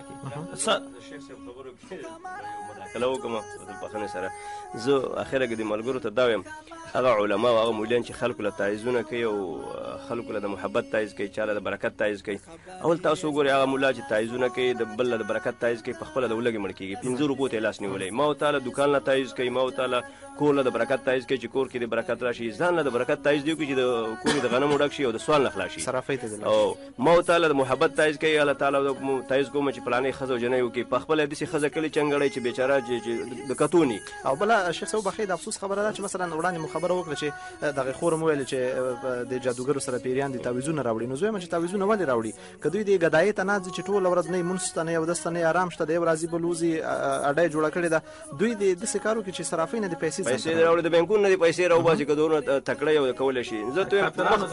راکړي کله وکړم د بخښنې سره زه اخره کې د ملګرو ته دا وایم هغه علما او هغه مولیان چې خلکو له تعیزونه کوي او خلکو له د محبت تعیز کوي چا له د برکت تعیز کوي اول تاسو وګورئ هغه مولا چې تعیزونه کوي د بل له د برکت تعیز کوي په خپله د ولږې مړ کېږي 15 روپو ته یې لاس نیولی ما ورته له دوکان له تعیز کوي ما ورته له کور له د برکت تعیز کوي چې کور کې د برکت راشي ځان له د برکت تعیز دی کوي چې د کور د غنمو ډک شي او د سوال نه خلاص شي او ما ورته له د محبت تعیز کوي الله تعالی تعیز کوم چې پلانې ښځه او جنۍ وکړي په خپله داسې ښځه کلي چنګړی چې بیچاره د کتوني او بله شیخ صاحب بخیر د افسوس خبره ده چې مثلا وړاندې مو خبره وکړه چې دغه خور مو ویل چې د جادوګرو سره پیریان دي تعویضونه راوړي نو زه وایم چې تعویضونه ولې راوړي که دوی د ګدایۍ ته نه ځي چې ټوله ورځ نه یې مونځ شته نه یې اودس ته نه یې ارام شته د یو راځي بل وځي اډه یې جوړه کړې ده دوی د داسې کار وکړي چې صرافۍ نه د پیسې راوړي د بینکونو نه د پیسې راوباسي که دونه تکړه یې کولی شي زه ته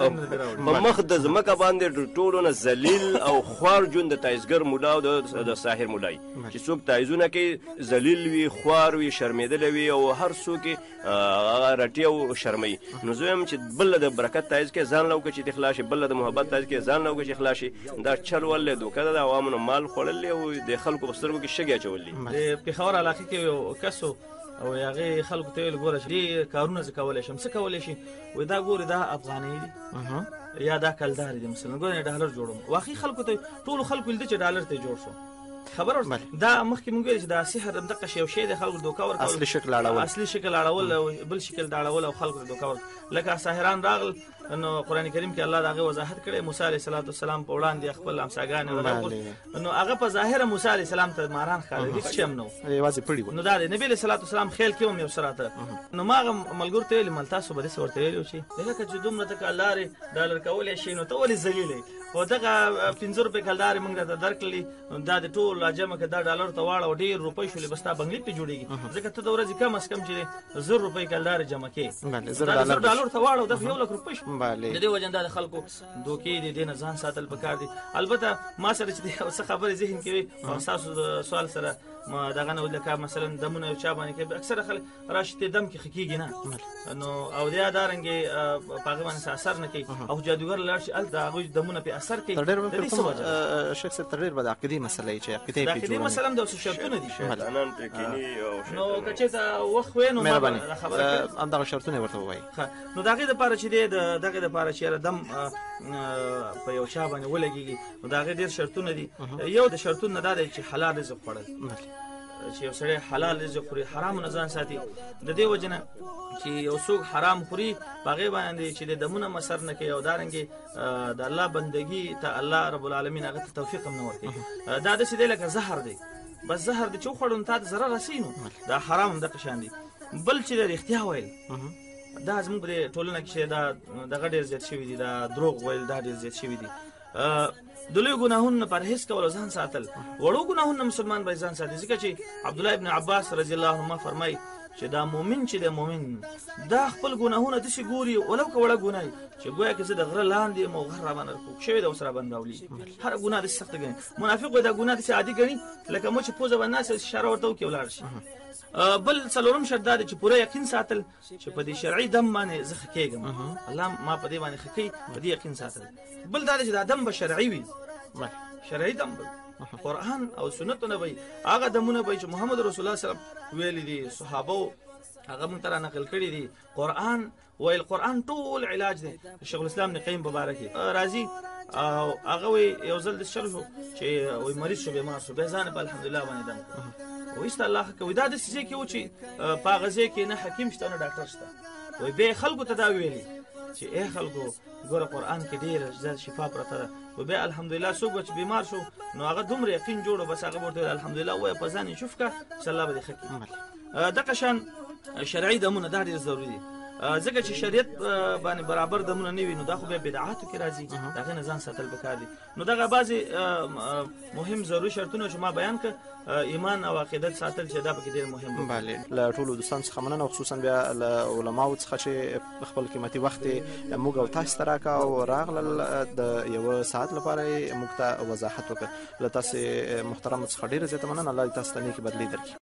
په مخ د ځمکه باندې ټولو نه ذلیل او خوار ژوند د تایزګر مولا او د ساحر مولای چې څوک تایزونه کوي ذلیل وي خوار وي شرمېدلی وي او هر څوک هغه رټي او شرموي نو زه وایم چې بل د برکت تعیز کې ځان له وکړه چې خلاص شي بل د محبت تعیز کې ځان له وکړه چې خلاص شي دا چل ولې دوکه ده د عوامو نه مال خوړل او د خلکو په سترګو کې شګې اچول دي د پېښور علاقې کې یو کس او هغې خلکو ته ویل ګوره دې کارونه زه کولی شم څه کولی شي وایي دا ګورې دا افغانۍ دي یا دا کلدارې دي مثلا ګورې ډالر جوړوم واقعي خلکو ته ټولو خلکو لیده چې ډالر ته جوړ شو خبر دا مخکې مونږ ویل چې دا سحر همدغه یو شی دی خلکو دوکه ورکول اصلي شکل اړول او بل شکل د اړول او خلکو ته دوکه ورکول لکه ساحران راغل نو قرآن کریم کې الله د هغې وضاحت کړی موسی علیه السلام په وړاندې خپل همساګانې نو هغه په ظاهره موسی علیه السلام ته ماران ښکارېدل هېڅ شی هم نه و نو دا دی نبي علیه السلام خیل کې هم یو څه راته نو ما هغه ملګرو ته ویلي مل تاسو به داسې ورته ویلي و چې لکه چې دومره ته کلدارې ډالر کولی شي نو ته ولې ذلیل خو دغه 15 روپۍ کلدارې موږ درته درکړلي دا د ټول راجمع که دا ډالر ته واړه او ډېر روپۍ شولې بس تا بنګلې پرې جوړېږي ځکه ته د ورځې کم از کم چې 1000 روپۍ کلدارې جمع کړې 1000 ډالر ته واړه او دغه 1 لک روپۍ شو د دې وجه نه دا د خلکو دوکې دي دې نه ځان ساتل پکار دي البته ما سره چې څه خبرې ذهن کې وي او ستاسو د سوال سره دغه نه لکه مثلا دمونه یو چا باندې کوي اکثره خلک راشي ته دم کې خکېږي نه نو او دا دارنګې په هغه باندې اثر نه کوي او جادوګر لاړ شي هلته هغوی دمونه پې اثر کوي شیخ صاحب تر ډېر به د عقیدې مسله چې عقیدې د عقیدې مسله هم د اوس شرطونه دي شیطانان پرې کیني نو که چېرته وخت وی نو مهرباني همدغه شرطونه یې ورته ووایي نو د هغې دپاره چې دی د دغې دپاره چې یاره دم په یو چا باندې ولګېږي نو د هغې ډېر شرطونه دي یو د شرطونو نه دا دی چې حلال رزق خوړل چې یو سړی حلال رزق خوري حرامو نه ځان ساتي د دې وجه نه چې یو څوک حرام خوري په هغې باندې چې د دمونه مصر نه کوي او دارنګې د الله بندګي ته الله رب العالمین هغه ته توفیق هم نه ورکوي دا داسې دی لکه زهر دی بس زهر دی چې وخوړو نو تا ته ضرر رسوي نو دا حرام هم دغه شان دي بل چې د رښتیا ویل دا زموږ په ټولنه کې چې دا دغه ډېر زیات شوي دي دا دروغ ویل دا ډېر زیات شوي دي د لویو ګناهونو نه پرهیز کول او ځان ساتل وړو ګناهونو مسلمان باید ځان ساتي ځکه چې عبدالله ابن عباس رضی الله عنهما فرمایي چې دا مؤمن چې د مؤمن دا خپل ګناهونه داسې ګوري ولو که وړه ګناه وي چې ګویا که زه د غره لاندې یم او غر راباندې رکوک شوی ده اوس راباندې راولي هره ګناه داسې سخته ګڼي منافق وایي دا ګناه داسې عادي ګڼي لکه مو چې پوزه باندې ناست اشاره ورته وکړي ولاړ شي بل څلورم شرط دا دی چې پوره یقین ساتل چې په دې شرعي دم باندې زه ښه کېږم الله ما په دې باندې ښه کوي په دې یقین ساتل بل دا دی چې دا دم به شرعي وي شرعي دم به قرآن او سنتونه به هغه دمونه به چې محمد رسول الله صلی الله علیه وسلم ویلي دي صحابو هغه موږ ته نقل کړي دي قرآن ویل قرآن ټول علاج دی شیخ الاسلام ابن قیم مبارک راضي او هغه وی یو ځل د شل شو چې وی مریض شو بیمار شو به ځان په الحمدلله باندې دم وایست الله کوي دا د څه کې و چې په غزه کې نه حکیم شته نه ډاکټر شته وی به خلکو ته دا ویلي چې اے خلکو ګوره قرآن کې ډېر زیات شفا پرته ده و بیا الحمدلله څوک چې بیمار شو نو هغه دومره یقین جوړو بس هغه ورته الحمدلله وایه په ځان یې شوف که چې الله به دې ښه کړي دغه شان شرعي دمونه دا ډېر ضروري دي ځکه چې شریعت باندې برابر دمونه نه وي نو دا خو بیا بدعاتو کې راځي د هغې نه ځان ساتل پکار دي نو دغه بعضې مهم ضروري شرطونه چې ما بیان کړ ایمان او عقیدت ساتل چې دا پکې ډېر مهم دي بله له ټولو دوستانو څخه مننه او خصوصا بیا له علماو څخه چې خپل قیمتي وخت یې موږ او تاسو ته راکړه او راغلل د یوه ساعت لپاره یې موږ ته وضاحت وکړ له تاسې محترمو څخه ډېره زیاته مننه الله دې تاسو ته نیکې بدلې درکړي